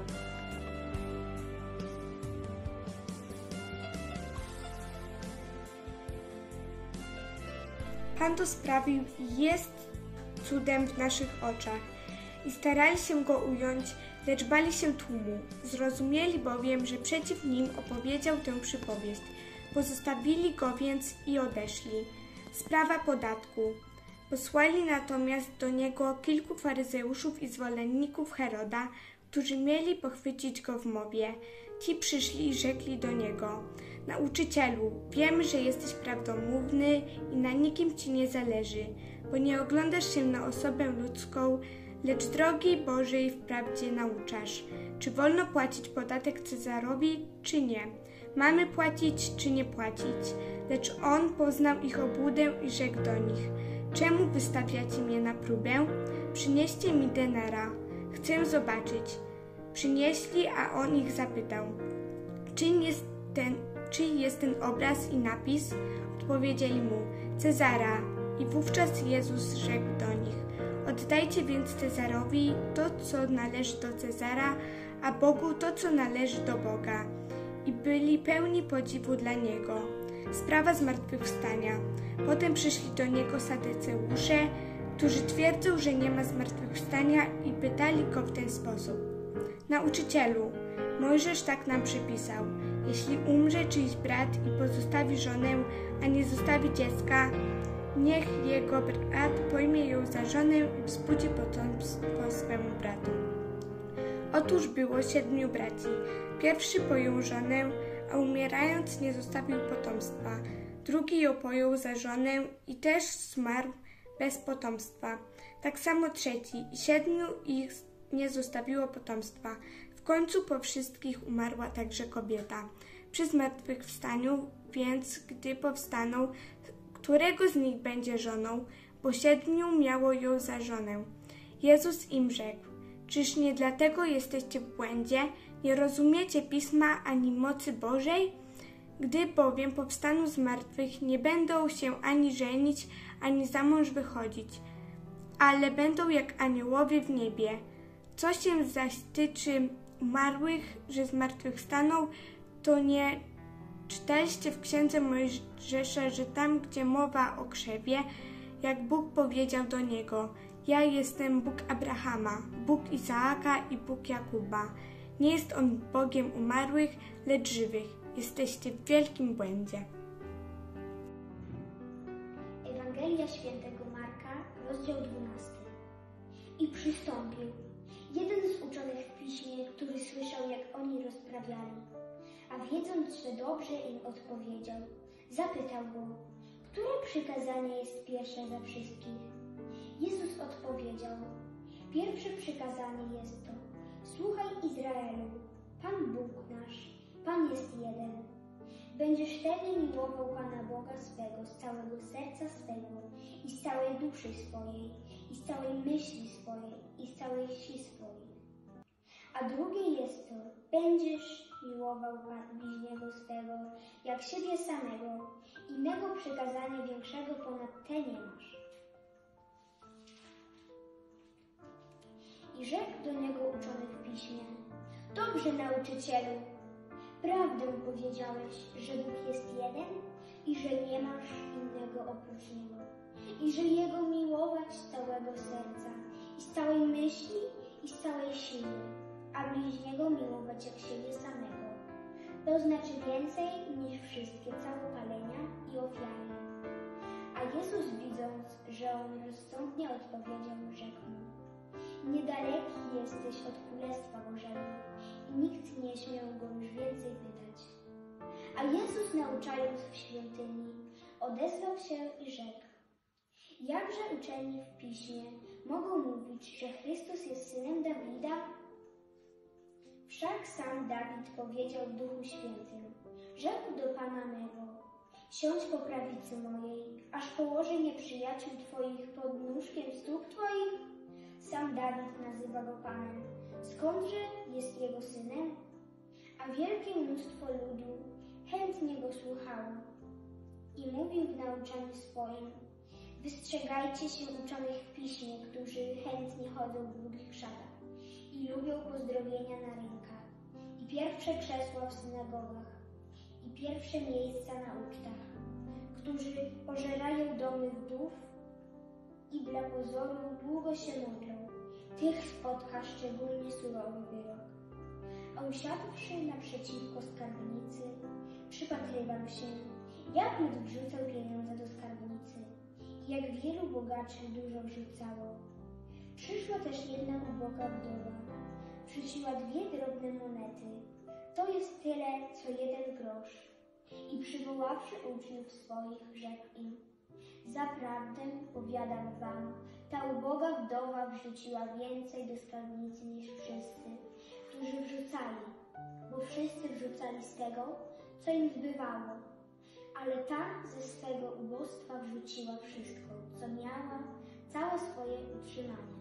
Pan to sprawił i jest cudem w naszych oczach. I starali się go ująć, lecz bali się tłumu. Zrozumieli bowiem, że przeciw nim opowiedział tę przypowieść. Pozostawili go więc i odeszli. Sprawa podatku. Posłali natomiast do niego kilku faryzeuszów i zwolenników Heroda, którzy mieli pochwycić go w mowie. Ci przyszli i rzekli do niego: Nauczycielu, wiemy, że jesteś prawdomówny i na nikim ci nie zależy, bo nie oglądasz się na osobę ludzką, lecz drogi Bożej wprawdzie nauczasz. Czy wolno płacić podatek Cezarowi, czy nie? Mamy płacić, czy nie płacić? Lecz on poznał ich obłudę i rzekł do nich: Czemu wystawiacie mnie na próbę? Przynieście mi denara, chcę zobaczyć. Przynieśli, a on ich zapytał: Czyj jest ten, czyj jest ten obraz i napis? Odpowiedzieli mu: Cezara. I wówczas Jezus rzekł do nich: Oddajcie więc Cezarowi to, co należy do Cezara, a Bogu to, co należy do Boga. I byli pełni podziwu dla Niego. Sprawa zmartwychwstania. Potem przyszli do Niego sadyceusze, którzy twierdzą, że nie ma zmartwychwstania, i pytali Go w ten sposób: Nauczycielu, Mojżesz tak nam przypisał: jeśli umrze czyjś brat i pozostawi żonę, a nie zostawi dziecka, niech jego brat pojmie ją za żonę i wzbudzi potomstwo swemu bratu. Otóż było siedmiu braci. Pierwszy pojął żonę, a umierając nie zostawił potomstwa. Drugi ją pojął za żonę i też zmarł bez potomstwa. Tak samo trzeci i siedmiu ich nie zostawiło potomstwa. W końcu po wszystkich umarła także kobieta. Przy zmartwychwstaniu więc, gdy powstaną, którego z nich będzie żoną, bo siedmiu miało ją za żonę. Jezus im rzekł: Czyż nie dlatego jesteście w błędzie, nie rozumiecie Pisma ani mocy Bożej? Gdy bowiem powstaną z martwych, nie będą się ani żenić, ani za mąż wychodzić, ale będą jak aniołowie w niebie. Co się zaś tyczy umarłych, że zmartwychwstaną, to nie czytaliście w księdze Mojżesza, że tam, gdzie mowa o krzewie, jak Bóg powiedział do niego: Ja jestem Bóg Abrahama, Bóg Izaaka i Bóg Jakuba. Nie jest on Bogiem umarłych, lecz żywych. Jesteście w wielkim błędzie. Ewangelia Świętego Marka, rozdział dwunasty. I przystąpił jeden z uczonych w piśmie, który słyszał, jak oni rozprawiali, a wiedząc, że dobrze im odpowiedział, zapytał go: Które przykazanie jest pierwsze ze wszystkich? Jezus odpowiedział: Pierwsze przykazanie jest to: Słuchaj, Izraelu, Pan Bóg nasz, Pan jest jeden. Będziesz wtedy miłował Pana Boga swego z całego serca swego i z całej duszy swojej, i z całej myśli swojej, i z całej siły swojej. A drugie jest to: będziesz miłował Pan bliźniego swego jak siebie samego. Innego przykazania większego ponad te nie masz. I rzekł do niego uczony w piśmie: Dobrze, nauczycielu, prawdę powiedziałeś, że Bóg jest jeden i że nie masz innego oprócz Niego, i że Jego miłować z całego serca, i z całej myśli, i z całej siły, a bliźniego miłować jak siebie samego. To znaczy więcej niż wszystkie całopalenia i ofiary. A Jezus, widząc, że on rozsądnie odpowiedział, rzekł mu: Niedaleki jesteś od Królestwa Bożego. I nikt nie śmiał go już więcej pytać. A Jezus, nauczając w świątyni, odezwał się i rzekł: Jakże uczeni w Piśmie mogą mówić, że Chrystus jest synem Dawida? W Wszak sam Dawid powiedział w Duchu Świętym: rzekł do Pana mego: siądź po prawicy mojej, aż położę nieprzyjaciół Twoich pod nóżkiem stóp Twoich. Sam Dawid nazywa go Panem. Skądże jest jego synem? A wielkie mnóstwo ludu chętnie go słuchało. I mówił w nauczaniu swoim: wystrzegajcie się uczonych w piśmie, którzy chętnie chodzą w długich szatach i lubią pozdrowienia na rynkach, i pierwsze krzesła w synagogach, i pierwsze miejsca na ucztach, którzy pożerają domy wdów i dla pozoru długo się modlą. Tych spotka szczególnie surowy wyrok. A usiadłszy naprzeciwko skarbnicy, przypatrywał się, jak lud wrzucał pieniądze do skarbnicy, jak wielu bogaczy dużo wrzucało. Przyszła też jedna uboga wdowa, wrzuciła dwie drobne monety, to jest tyle, co jeden grosz. I przywoławszy uczniów swoich, rzekł im: zaprawdę, powiadam wam, ta uboga wdowa wrzuciła więcej do skarbnicy niż wszyscy, którzy wrzucali, bo wszyscy wrzucali z tego, co im zbywało, ale ta ze swego ubóstwa wrzuciła wszystko, co miała, całe swoje utrzymanie.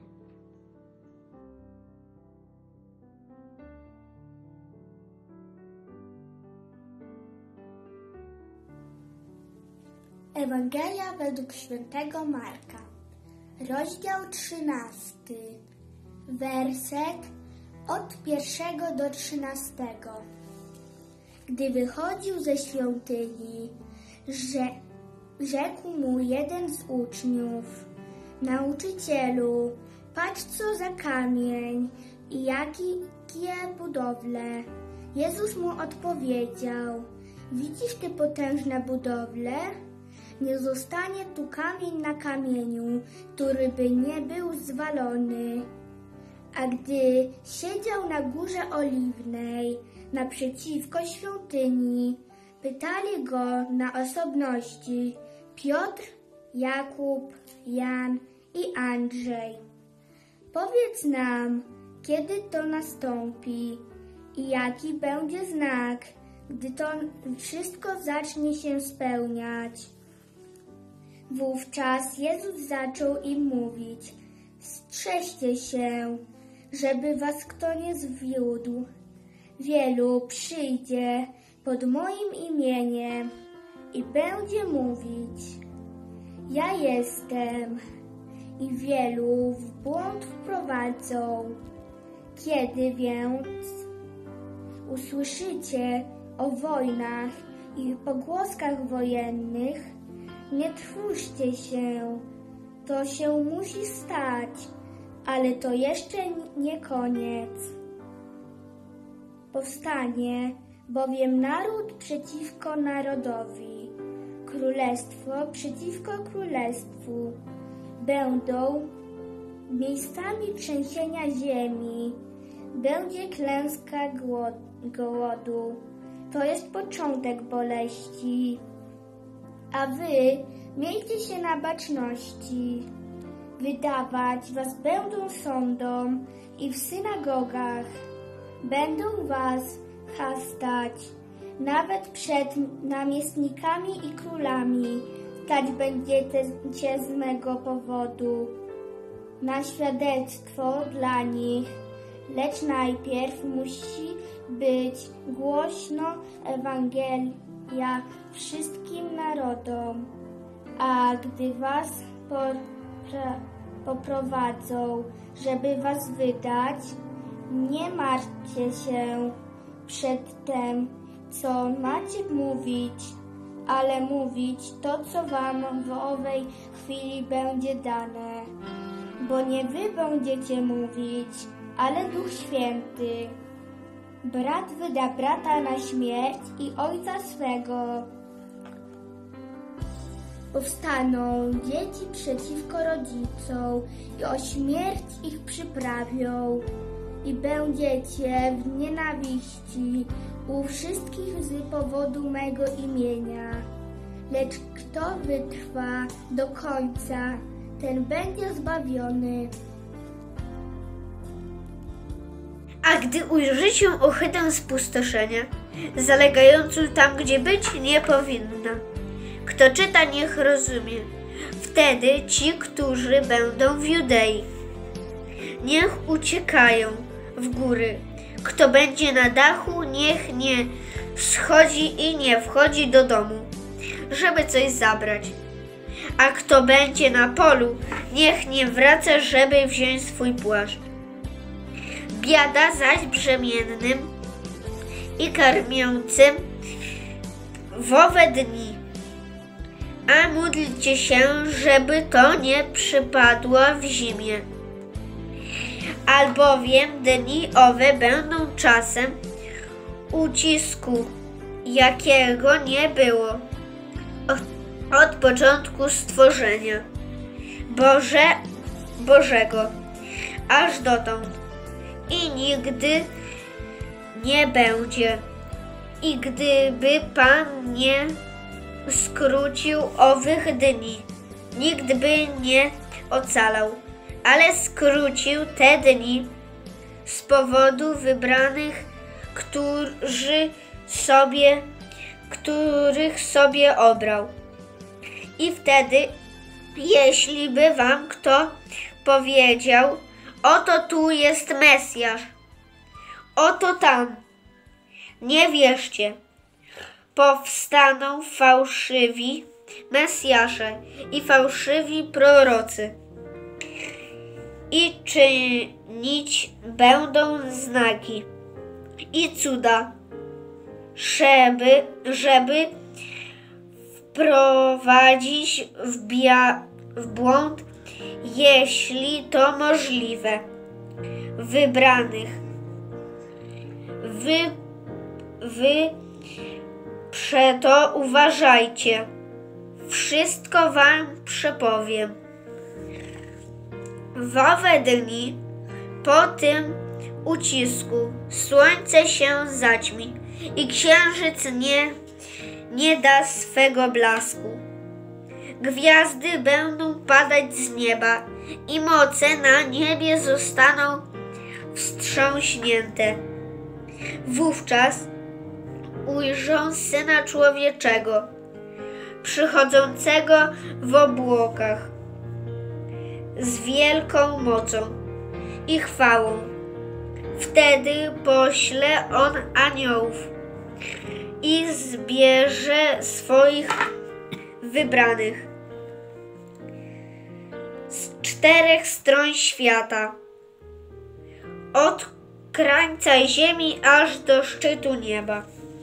Ewangelia według świętego Marka, rozdział trzynasty, werset od pierwszego do trzynastego. Gdy wychodził ze świątyni, że, rzekł mu jeden z uczniów: nauczycielu, patrz co za kamień i jakie budowle. Jezus mu odpowiedział: widzisz te potężne budowle? Nie zostanie tu kamień na kamieniu, który by nie był zwalony. A gdy siedział na górze oliwnej, naprzeciwko świątyni, pytali go na osobności Piotr, Jakub, Jan i Andrzej: powiedz nam, kiedy to nastąpi i jaki będzie znak, gdy to wszystko zacznie się spełniać. Wówczas Jezus zaczął im mówić: strzeżcie się, żeby was kto nie zwiódł. Wielu przyjdzie pod moim imieniem i będzie mówić: ja jestem, i wielu w błąd wprowadzą. Kiedy więc usłyszycie o wojnach i pogłoskach wojennych, nie trwóżcie się, to się musi stać, ale to jeszcze nie koniec. Powstanie bowiem naród przeciwko narodowi, królestwo przeciwko królestwu. Będą miejscami trzęsienia ziemi, będzie klęska głodu. To jest początek boleści. A wy miejcie się na baczności. Wydawać was będą sądom i w synagogach. Będą was chastać, nawet przed namiestnikami i królami stać będziecie z mego powodu na świadectwo dla nich. Lecz najpierw musi być głośno Ewangelia wszystkim narodom. A gdy was poprowadzą, żeby was wydać, nie martwcie się przedtem, co macie mówić, ale mówić to, co wam w owej chwili będzie dane. Bo nie wy będziecie mówić, ale Duch Święty. Brat wyda brata na śmierć i ojca swego. Powstaną dzieci przeciwko rodzicom i o śmierć ich przyprawią. I będziecie w nienawiści u wszystkich z powodu mego imienia. Lecz kto wytrwa do końca, ten będzie zbawiony. A gdy ujrzycie ohydę spustoszenia, zalegającą tam, gdzie być nie powinna, kto czyta, niech rozumie. Wtedy ci, którzy będą w Judei, niech uciekają w góry. Kto będzie na dachu, niech nie schodzi i nie wchodzi do domu, żeby coś zabrać. A kto będzie na polu, niech nie wraca, żeby wziąć swój płaszcz. Biada zaś brzemiennym i karmiącym w owe dni. A módlcie się, żeby to nie przypadło w zimie. Albowiem dni owe będą czasem ucisku, jakiego nie było od, od początku stworzenia Boże, Bożego, aż dotąd i nigdy nie będzie. I gdyby Pan nie skrócił owych dni, nikt by nie ocalał, ale skrócił te dni z powodu wybranych, którzy sobie, których sobie obrał. I wtedy, jeśli by wam kto powiedział, oto tu jest Mesjasz, oto tam, nie wierzcie. Powstaną fałszywi Mesjasze i fałszywi prorocy i czynić będą znaki i cuda, żeby, żeby wprowadzić w, bia, w błąd, jeśli to możliwe, wybranych. Wy, wy Przeto uważajcie, wszystko wam przepowiem. W owe dni, po tym ucisku, słońce się zaćmi i księżyc nie, nie da swego blasku. Gwiazdy będą padać z nieba i moce na niebie zostaną wstrząśnięte. Wówczas ujrzą Syna Człowieczego, przychodzącego w obłokach, z wielką mocą i chwałą. Wtedy pośle On aniołów i zbierze swoich wybranych z czterech stron świata, od krańca ziemi aż do szczytu nieba.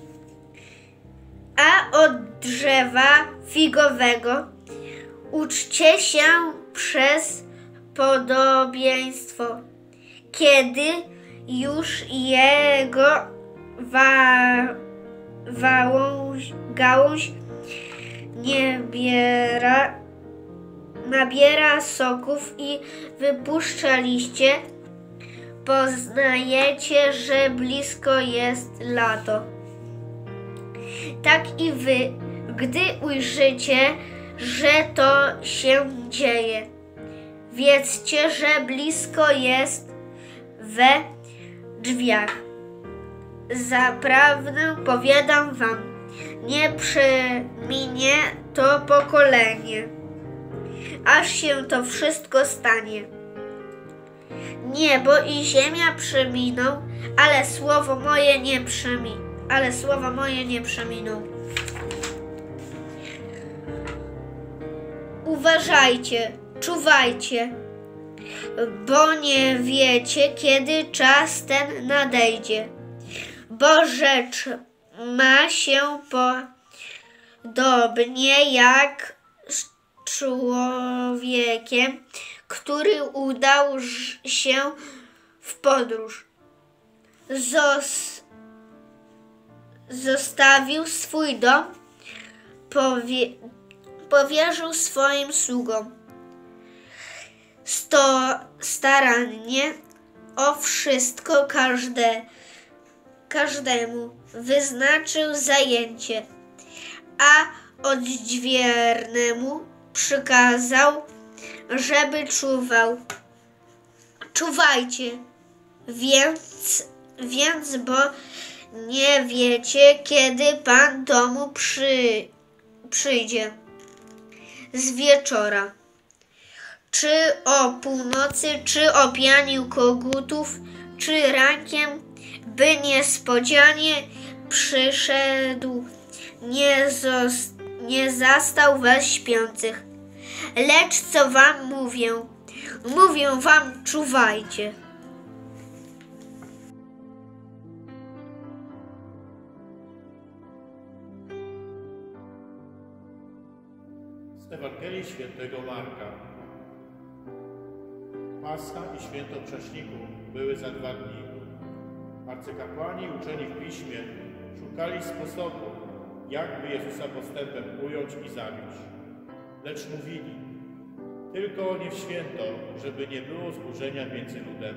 A od drzewa figowego uczcie się przez podobieństwo, kiedy już jego wa- wałąź, gałąź nie biera, nabiera soków i wypuszcza liście, poznajecie, że blisko jest lato. Tak i wy, gdy ujrzycie, że to się dzieje, wiedzcie, że blisko jest we drzwiach. Zaprawdę powiadam wam, nie przeminie to pokolenie, aż się to wszystko stanie. Niebo i ziemia przeminą, ale słowo moje nie przeminie. Ale słowa moje nie przeminą. Uważajcie, czuwajcie, bo nie wiecie, kiedy czas ten nadejdzie. Bo rzecz ma się podobnie jak z człowiekiem, który udał się w podróż. Zos Zostawił swój dom, powie, powierzył swoim sługom. Sto starannie o wszystko każde, każdemu wyznaczył zajęcie, a odźwiernemu przykazał, żeby czuwał. Czuwajcie, Więc, więc bo nie wiecie, kiedy Pan domu przy, przyjdzie z wieczora. Czy o północy, czy o pianiu kogutów, czy rankiem, by niespodzianie przyszedł, nie, zos, nie zastał was śpiących. Lecz co wam mówię? Mówię wam, czuwajcie. Z Ewangelii Świętego Marka. Pascha i Święto Prześników były za dwa dni. Arcykapłani uczeni w Piśmie szukali sposobu, jakby Jezusa postępem ująć i zabić. Lecz mówili, tylko nie w święto, żeby nie było zburzenia między ludem.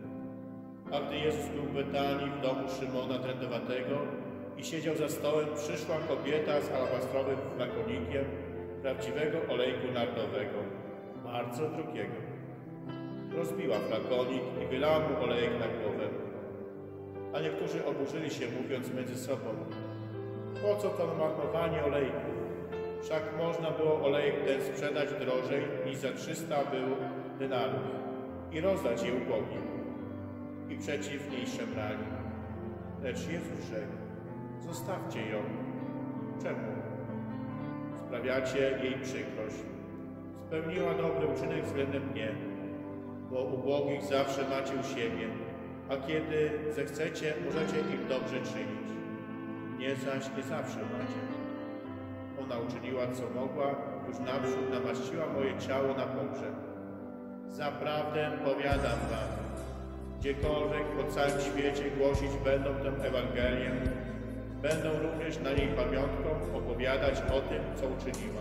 A gdy Jezus był w Betanii w domu Szymona Trędowatego i siedział za stołem, przyszła kobieta z alabastrowym flakonikiem prawdziwego olejku nardowego, bardzo drogiego. Rozbiła flakonik i wylała mu olejek na głowę. A niektórzy oburzyli się, mówiąc między sobą, po co to marnowanie olejku? Wszak można było olejek ten sprzedać drożej niż za trzysta był denarów i rozdać je ubogim. I przeciw niej szemrali. Lecz Jezus rzekł, zostawcie ją. Czemu? Sprawiacie jej przykrość. Spełniła dobry uczynek względem mnie, bo ubogich zawsze macie u siebie, a kiedy zechcecie, możecie im dobrze czynić. Mnie zaś nie zawsze macie. Ona uczyniła, co mogła, już naprzód namaściła moje ciało na pogrzeb. Zaprawdę powiadam wam, gdziekolwiek po całym świecie głosić będą tę Ewangelię, będą również na niej pamiątką opowiadać o tym, co uczyniła.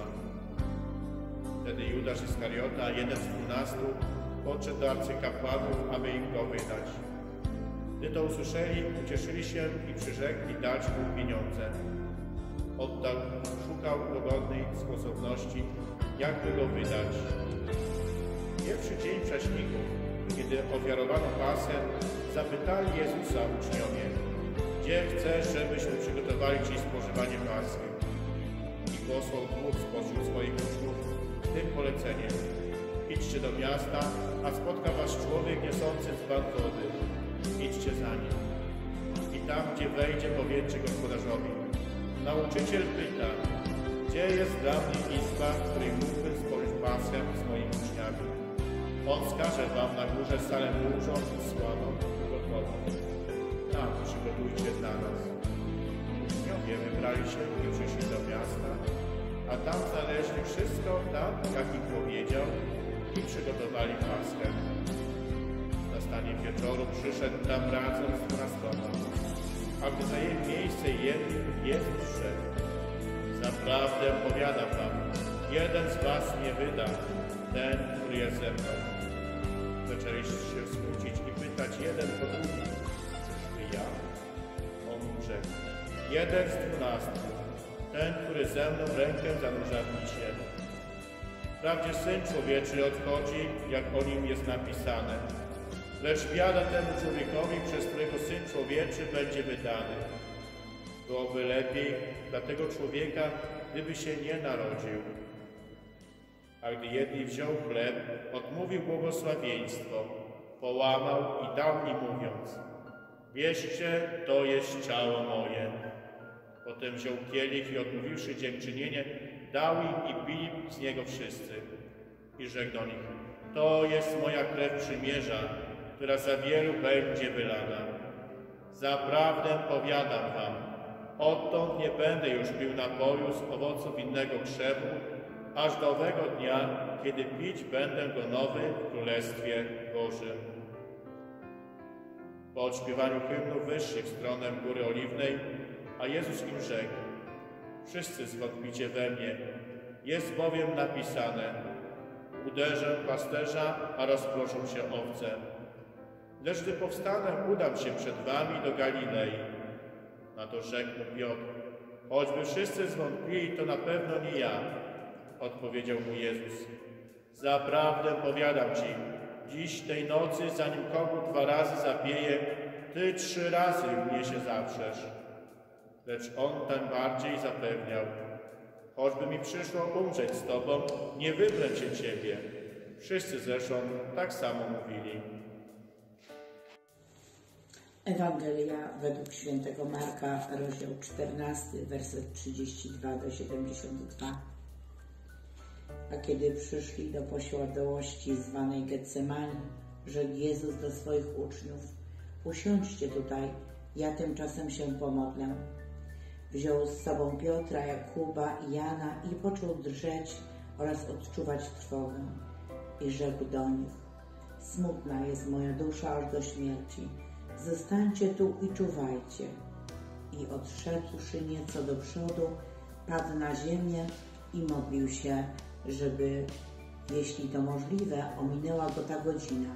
Wtedy Judasz Iskariota, jeden z dwunastu, podszedł do arcykapłanów, aby im go wydać. Gdy to usłyszeli, ucieszyli się i przyrzekli dać mu pieniądze. Oddał, szukał dogodnej sposobności, jakby go wydać. Pierwszy dzień Prześników, kiedy ofiarowano Paschę, zapytali Jezusa uczniowie, gdzie chcesz, żebyśmy przygotowali Ci spożywanie Paschy? I posłał dwóch spośród swoich uczniów z tym poleceniem. Idźcie do miasta, a spotka was człowiek niosący dzban wody. Idźcie za nim. I tam, gdzie wejdzie, powiedzcie gospodarzowi. Nauczyciel pyta, gdzie jest dla mnie izba, w której mógłbym spożyć Paschę z moimi uczniami. On wskaże wam na górze salę dużą i słaną gotową. Tam przygotujcie dla nas. Uczniowie wybrali się i przyszli do miasta, a tam znaleźli wszystko tak, jak im powiedział, i przygotowali Paschę. Z nastaniem wieczoru przyszedł tam razem z dwunastoma, a gdy zajęli miejsce jedli, Jezus rzekł, zaprawdę powiadam wam, jeden z was mnie wyda, ten, który jest ze mną. Zaczęliście się smucić i pytać jeden po drugim, czyżby ja? On rzekł, jeden z dwunastu, ten, który ze mną rękę zanurza w misie. Wprawdzie Syn Człowieczy odchodzi, jak o nim jest napisane. Lecz biada temu człowiekowi, przez którego Syn Człowieczy będzie wydany. Byłoby lepiej dla tego człowieka, gdyby się nie narodził. A gdy jedli wziął chleb, odmówił błogosławieństwo, połamał i dał im mówiąc, bierzcie, to jest ciało moje. Potem wziął kielich i odmówiwszy dziękczynienie, dał im i pili z niego wszyscy. I rzekł do nich, to jest moja krew przymierza, która za wielu będzie wylana. Zaprawdę powiadam wam, odtąd nie będę już pił napoju z owoców innego krzewu, aż do owego dnia, kiedy pić będę go nowy w Królestwie Bożym. Po odśpiewaniu hymnów wyszli w stronę Góry Oliwnej, a Jezus im rzekł, wszyscy zwątpicie we mnie, jest bowiem napisane, uderzę pasterza, a rozproszą się owce. Lecz gdy powstanę, udam się przed wami do Galilei. Na to rzekł mu Piotr, choćby wszyscy zwątpili, to na pewno nie ja. Odpowiedział mu Jezus, zaprawdę powiadam ci, Dziś tej nocy, zanim kogut dwa razy zapieje, ty trzy razy mnie się zaprzesz. Lecz on tem bardziej zapewniał: choćby mi przyszło umrzeć z tobą, nie wybrę się ciebie. Wszyscy zresztą tak samo mówili. Ewangelia według świętego Marka, rozdział czternasty, werset trzydziesty drugi do siedemdziesiątego drugiego. A kiedy przyszli do posiadłości zwanej Getsemani, rzekł Jezus do swoich uczniów: usiądźcie tutaj, ja tymczasem się pomodlę. Wziął z sobą Piotra, Jakuba i Jana i począł drżeć oraz odczuwać trwogę. I rzekł do nich: smutna jest moja dusza aż do śmierci. Zostańcie tu i czuwajcie. I odszedłszy nieco do przodu, padł na ziemię i modlił się, żeby, jeśli to możliwe, ominęła go ta godzina.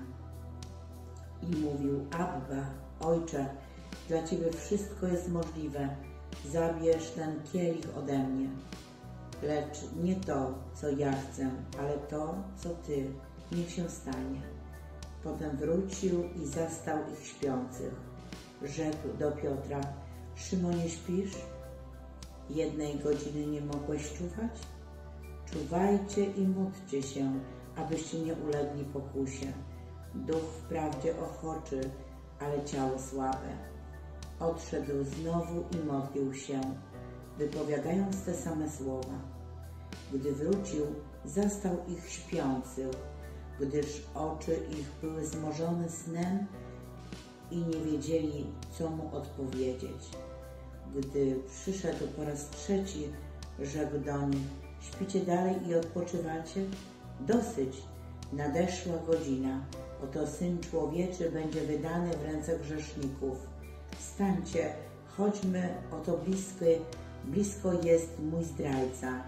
I mówił: Abba, Ojcze, dla Ciebie wszystko jest możliwe. Zabierz ten kielich ode mnie. Lecz nie to, co ja chcę, ale to, co Ty, niech się stanie. Potem wrócił i zastał ich śpiących. Rzekł do Piotra: Szymonie, śpisz? Jednej godziny nie mogłeś czuwać? Czuwajcie i módlcie się, abyście nie ulegli pokusie. Duch wprawdzie ochoczy, ale ciało słabe. Odszedł znowu i modlił się, wypowiadając te same słowa. Gdy wrócił, zastał ich śpiących, gdyż oczy ich były zmorzone snem i nie wiedzieli, co mu odpowiedzieć. Gdy przyszedł po raz trzeci, rzekł do nich: śpicie dalej i odpoczywacie? Dosyć, nadeszła godzina. Oto Syn Człowieczy będzie wydany w ręce grzeszników. Wstańcie, chodźmy, oto blisko, blisko jest mój zdrajca.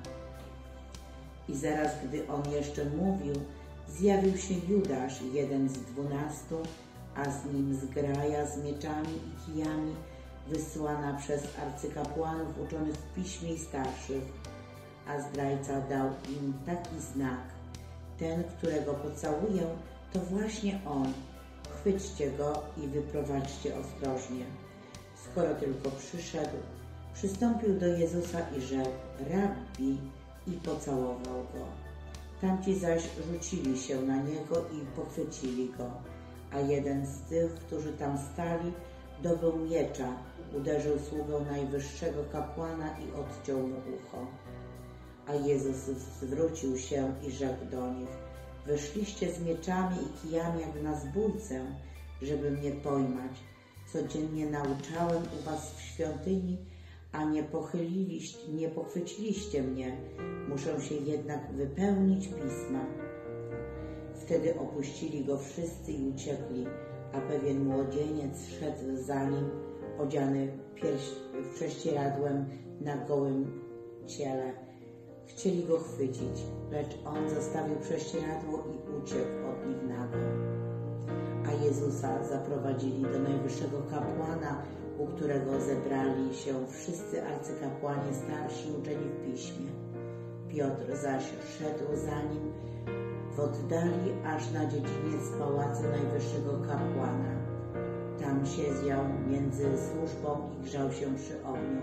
I zaraz, gdy on jeszcze mówił, zjawił się Judasz, jeden z dwunastu, a z nim zgraja z mieczami i kijami, wysłana przez arcykapłanów uczonych w piśmie i starszych. A zdrajca dał im taki znak: ten, którego pocałuję, to właśnie on. Chwyćcie go i wyprowadźcie ostrożnie. Skoro tylko przyszedł, przystąpił do Jezusa i rzekł: Rabbi, i pocałował go. Tamci zaś rzucili się na niego i pochwycili go, a jeden z tych, którzy tam stali, dobył miecza, uderzył sługę najwyższego kapłana i odciął mu ucho. A Jezus zwrócił się i rzekł do nich: wyszliście z mieczami i kijami jak na zbójcę, żeby mnie pojmać. Codziennie nauczałem u was w świątyni, a nie pochyliliście, nie pochwyciliście mnie. Muszę się jednak wypełnić pisma. Wtedy opuścili go wszyscy i uciekli, a pewien młodzieniec szedł za nim, odziany prześcieradłem na gołym ciele. Chcieli go chwycić, lecz on zostawił prześcieradło i uciekł od nich nago. A Jezusa zaprowadzili do najwyższego kapłana, u którego zebrali się wszyscy arcykapłani starsi uczeni w piśmie. Piotr zaś szedł za nim w oddali aż na dziedziniec pałacu najwyższego kapłana. Tam siedział między służbą i grzał się przy ogniu.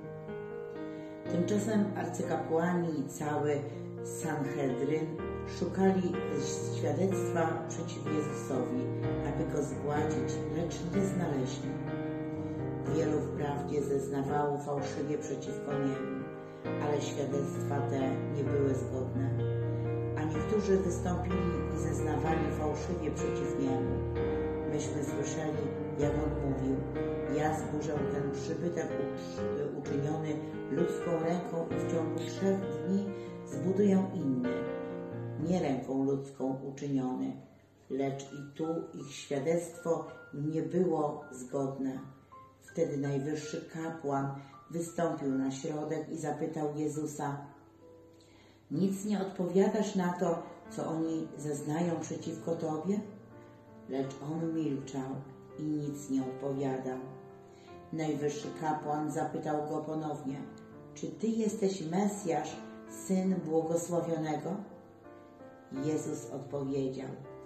Tymczasem arcykapłani i cały Sanhedryn szukali świadectwa przeciw Jezusowi, aby go zgładzić, lecz nie znaleźli. Wielu wprawdzie zeznawało fałszywie przeciwko niemu, ale świadectwa te nie były zgodne. A niektórzy wystąpili i zeznawali fałszywie przeciw niemu. Myśmy słyszeli, jak on mówił: ja zburzę ten przybytek uczyniony ludzką ręką i w ciągu trzech dni zbuduję inny, nie ręką ludzką uczyniony. Lecz i tu ich świadectwo nie było zgodne. Wtedy najwyższy kapłan wystąpił na środek i zapytał Jezusa: nic nie odpowiadasz na to, co oni zeznają przeciwko Tobie? Lecz on milczał i nic nie odpowiadał. Najwyższy kapłan zapytał go ponownie: czy Ty jesteś Mesjasz, Syn Błogosławionego? Jezus odpowiedział: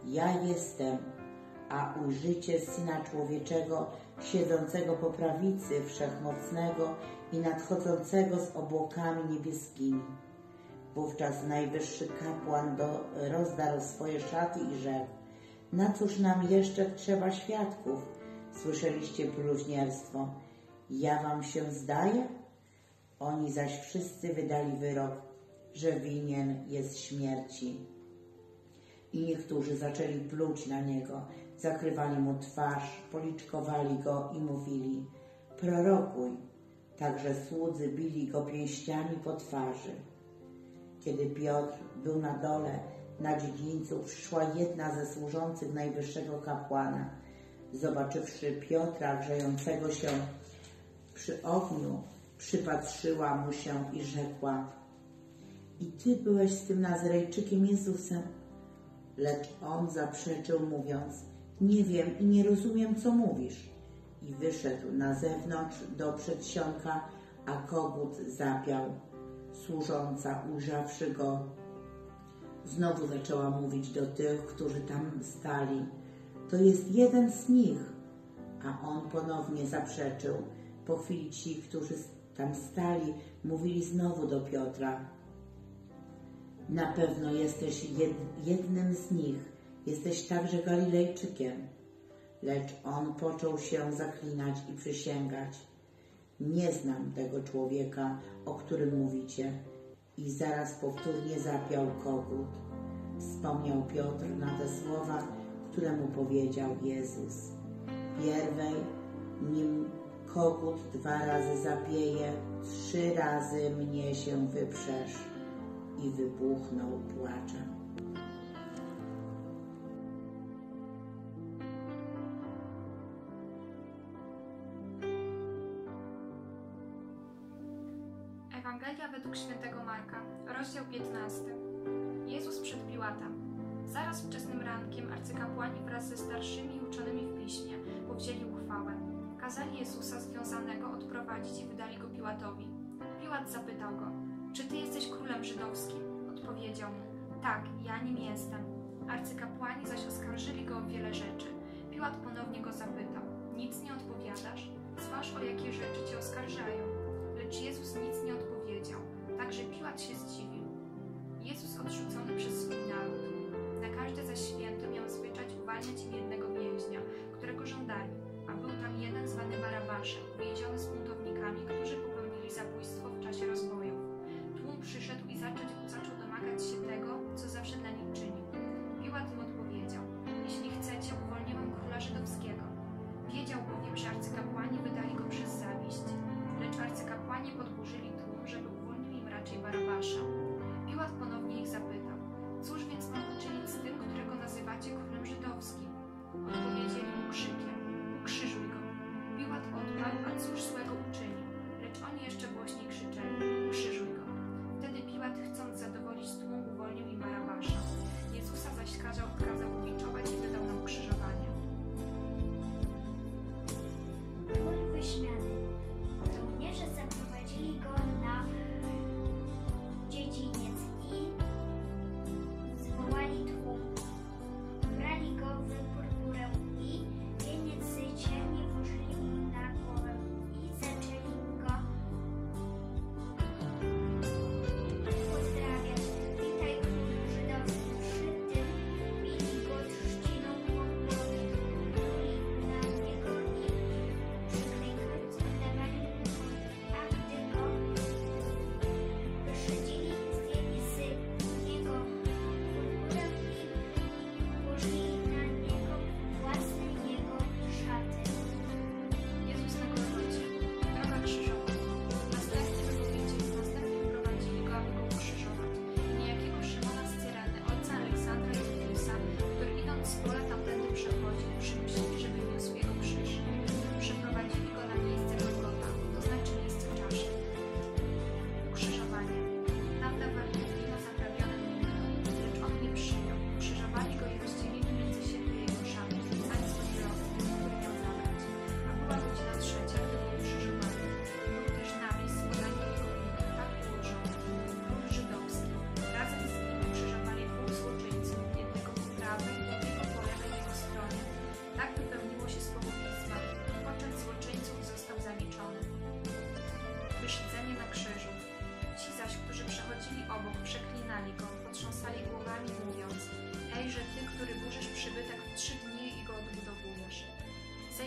Ja jestem, a ujrzycie Syna Człowieczego, siedzącego po prawicy Wszechmocnego i nadchodzącego z obłokami niebieskimi. Wówczas najwyższy kapłan do, rozdarł swoje szaty i rzekł: na cóż nam jeszcze trzeba świadków? Słyszeliście bluźnierstwo. Ja wam się zdaję? Oni zaś wszyscy wydali wyrok, że winien jest śmierci. I niektórzy zaczęli pluć na niego, zakrywali mu twarz, policzkowali go i mówili: prorokuj. Także słudzy bili go pięściami po twarzy. Kiedy Piotr był na dole, na dziedzińcu, przyszła jedna ze służących najwyższego kapłana. Zobaczywszy Piotra grzejącego się przy ogniu, przypatrzyła mu się i rzekła: i ty byłeś z tym Nazarejczykiem Jezusem. Lecz on zaprzeczył, mówiąc: nie wiem i nie rozumiem, co mówisz. I wyszedł na zewnątrz do przedsionka, a kogut zapiał. Służąca, ujrzawszy go, znowu zaczęła mówić do tych, którzy tam stali: to jest jeden z nich. A on ponownie zaprzeczył. Po chwili ci, którzy tam stali, mówili znowu do Piotra: na pewno jesteś jednym z nich, jesteś także Galilejczykiem. Lecz on począł się zaklinać i przysięgać: nie znam tego człowieka, o którym mówicie. I zaraz powtórnie zapiał kogut. Wspomniał Piotr na te słowa, które mu powiedział Jezus: pierwej, nim kogut dwa razy zapieje, trzy razy mnie się wyprzesz. I wybuchnął płaczem. Ewangelia według świętego Marka, rozdział piętnasty. Jezus przed Piłatem. Zaraz wczesnym rankiem arcykapłani wraz ze starszymi i uczonymi w piśmie powzięli uchwałę. Kazali Jezusa związanego odprowadzić i wydali go Piłatowi. Piłat zapytał go: czy ty jesteś królem żydowskim? Odpowiedział mu: tak, ja nim jestem. Arcykapłani zaś oskarżyli go o wiele rzeczy. Piłat ponownie go zapytał: nic nie odpowiadasz? Zważ, o jakie rzeczy cię oskarżają. Lecz Jezus nic nie odpowiedział. Także Piłat się zdziwił. Jezus odrzucony przez swój naród. Na każde zaś święto miał zwyczaj uwalniać im jednego więźnia, którego żądali, a był tam jeden zwany Barabaszem, więziony z buntownikami, którzy popełnili zabójstwo w czasie rozbojów. Tłum przyszedł i zaczął, zaczął domagać się tego, co zawsze dla nich czynił. Piłat im odpowiedział: jeśli chcecie, uwolnię wam króla żydowskiego. Wiedział bowiem, że arcykapłani wydali go przez zawiść. Lecz arcykapłani podburzyli tłum, żeby uwolnił im raczej Barabasza. Piłat ponownie ich zapytał: cóż więc mam uczynić z tym, którego nazywacie królem żydowskim? Odpowiedzieli mu krzykiem: ukrzyżuj go. Piłat odparł: a cóż złego uczynił? Lecz oni jeszcze głośniej krzyczeli: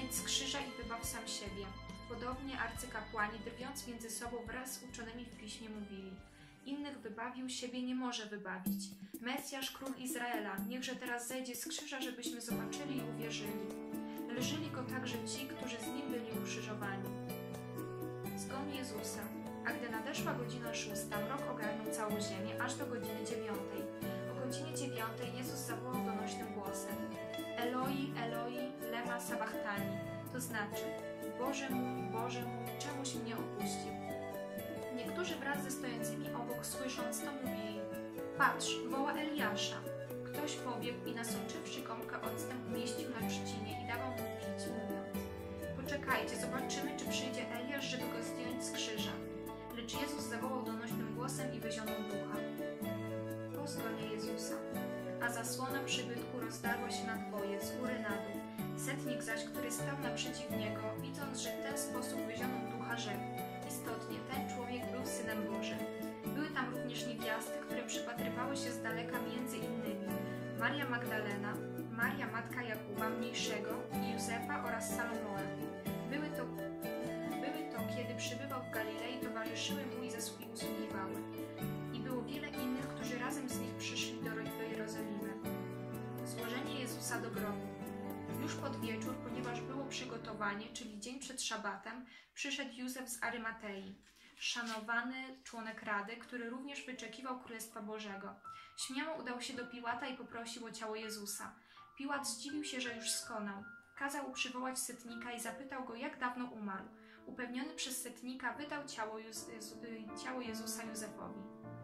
Zejdź z krzyża i wybaw sam siebie. Podobnie arcykapłani, drwiąc między sobą wraz z uczonymi w piśmie, mówili: Innych wybawił, siebie nie może wybawić. Mesjasz, król Izraela, niechże teraz zejdzie z krzyża, żebyśmy zobaczyli i uwierzyli. Lżyli go także ci, którzy z nim byli ukrzyżowani. Zgon Jezusa. A gdy nadeszła godzina szósta, mrok ogarnął całą ziemię, aż do godziny dziewiątej. O godzinie dziewiątej Jezus zawołał donośnym głosem: Eloi, Eloi, lema sabachthani, to znaczy: Boże mój, Boże mój, czemuś mnie opuścił. Niektórzy wraz ze stojącymi obok, słysząc to, mówili: Patrz, woła Eliasza. Ktoś pobiegł i nasączywszy gąbkę octem, umieścił na trzcinie i dawał mu pić, mówiąc: Poczekajcie, zobaczymy, czy przyjdzie Eliasz, żeby go zdjąć z krzyża. Lecz Jezus zawołał donośnym głosem i wyzionął ducha. Po zgonie Jezusa. A zasłona przybytku rozdarła się na dwoje, z góry na dół. Setnik zaś, który stał naprzeciw niego, widząc, że w ten sposób wyzionął ducha, rzekł: Istotnie, ten człowiek był Synem Bożym. Były tam również niewiasty, które przypatrywały się z daleka, między innymi Maria Magdalena, Maria matka Jakuba Mniejszego i Józefa oraz Salomona. Były to, były to, kiedy przybywał w Galilei, towarzyszyły mu i usługiwały. I było wiele innych, którzy razem z nich przyszli do, do Jerozolimy. Złożenie Jezusa do grobu. Już pod wieczór, ponieważ było przygotowanie, czyli dzień przed szabatem, przyszedł Józef z Arymatei, szanowany członek Rady, który również wyczekiwał Królestwa Bożego. Śmiało udał się do Piłata i poprosił o ciało Jezusa. Piłat zdziwił się, że już skonał. Kazał przywołać setnika i zapytał go, jak dawno umarł. Upewniony przez setnika, wydał ciało, Juz ciało Jezusa Józefowi.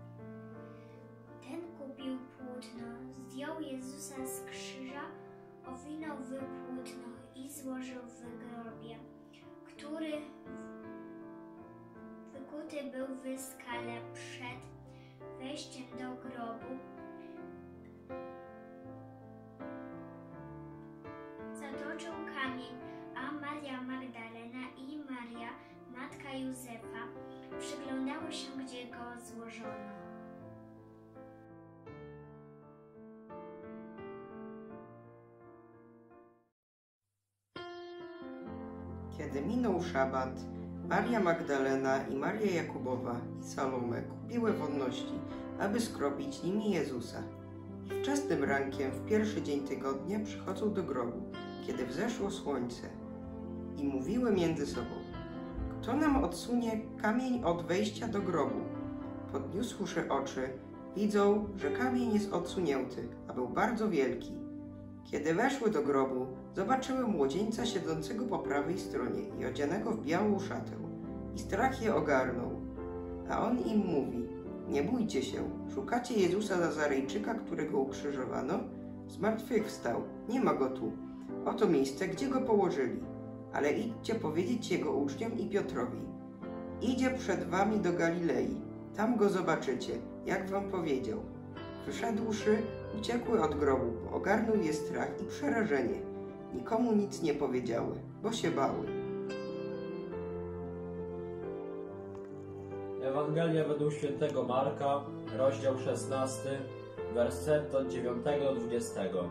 Ten kupił płótno, zdjął Jezusa z krzyża, owinął w płótno i złożył w grobie, który wykuty był w skale przed wejściem do grobu. Zatoczył kamień, a Maria Magdalena i Maria, matka Józefa, przyglądały się, gdzie go złożono. Kiedy minął szabat, Maria Magdalena i Maria Jakubowa i Salome kupiły wonności, aby skropić nimi Jezusa. I wczesnym rankiem w pierwszy dzień tygodnia przychodzą do grobu, kiedy wzeszło słońce, i mówiły między sobą: Kto nam odsunie kamień od wejścia do grobu? Podniósłszy oczy, widzą, że kamień jest odsunięty, a był bardzo wielki. Kiedy weszły do grobu, zobaczyły młodzieńca siedzącego po prawej stronie i odzianego w białą szatę. I strach je ogarnął. A on im mówi: Nie bójcie się, szukacie Jezusa Nazarejczyka, którego ukrzyżowano? Zmartwychwstał, nie ma go tu. Oto miejsce, gdzie go położyli. Ale idźcie powiedzieć jego uczniom i Piotrowi: Idzie przed wami do Galilei, tam go zobaczycie, jak wam powiedział. Wyszedłszy, uciekły od grobu, bo ogarnął je strach i przerażenie. Nikomu nic nie powiedziały, bo się bały. Ewangelia według świętego Marka, rozdział szesnasty, werset od dziewiątego do dwudziestego.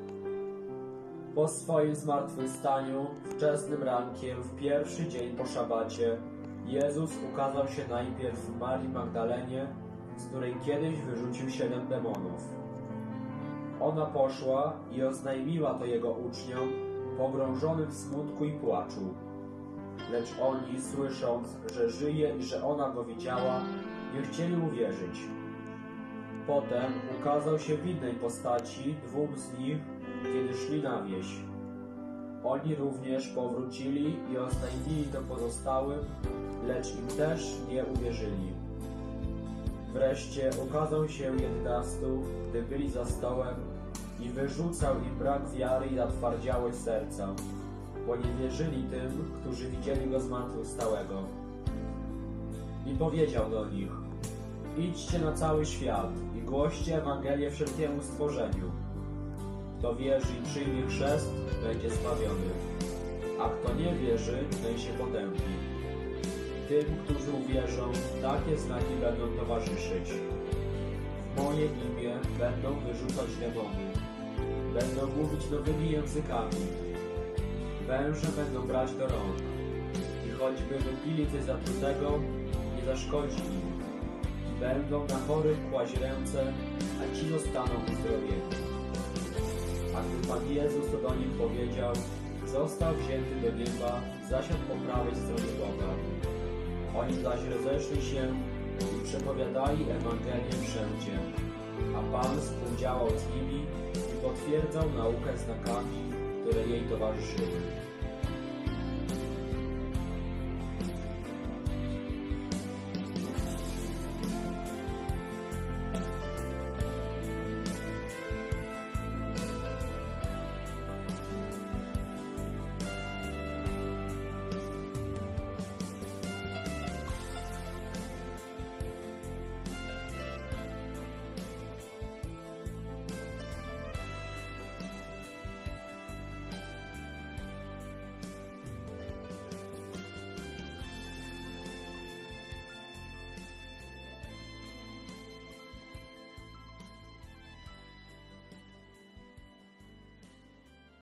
Po swoim zmartwychwstaniu, wczesnym rankiem, w pierwszy dzień po szabacie, Jezus ukazał się najpierw Marii Magdalenie, z której kiedyś wyrzucił siedem demonów. Ona poszła i oznajmiła to jego uczniom, pogrążonym w smutku i płaczu. Lecz oni, słysząc, że żyje i że ona go widziała, nie chcieli uwierzyć. Potem ukazał się w innej postaci dwóm z nich, kiedy szli na wieś. Oni również powrócili i oznajmili to pozostałym, lecz im też nie uwierzyli. Wreszcie ukazał się jedenastu, gdy byli za stołem, i wyrzucał im brak wiary i zatwardziałość serca, bo nie wierzyli tym, którzy widzieli go zmartwychwstałego. I powiedział do nich: Idźcie na cały świat i głoście Ewangelię wszelkiemu stworzeniu. Kto wierzy i przyjmie chrzest, będzie zbawiony, a kto nie wierzy, ten się potępi. Tym, którzy uwierzą, takie znaki będą towarzyszyć. W moje imię będą wyrzucać demony, będą mówić nowymi językami, węże będą brać do rąk. I choćby wypili coś zatrutego, nie zaszkodzi im. I będą na chorych kłaść ręce, a ci zostaną uzdrowieni. A gdy Pan Jezus to do nich powiedział, został wzięty do nieba, zasiadł po prawej stronie Boga. Oni zaś rozeszli się i przepowiadali Ewangelię wszędzie, a Pan współdziałał z nimi i potwierdzał naukę znakami, które jej towarzyszyły.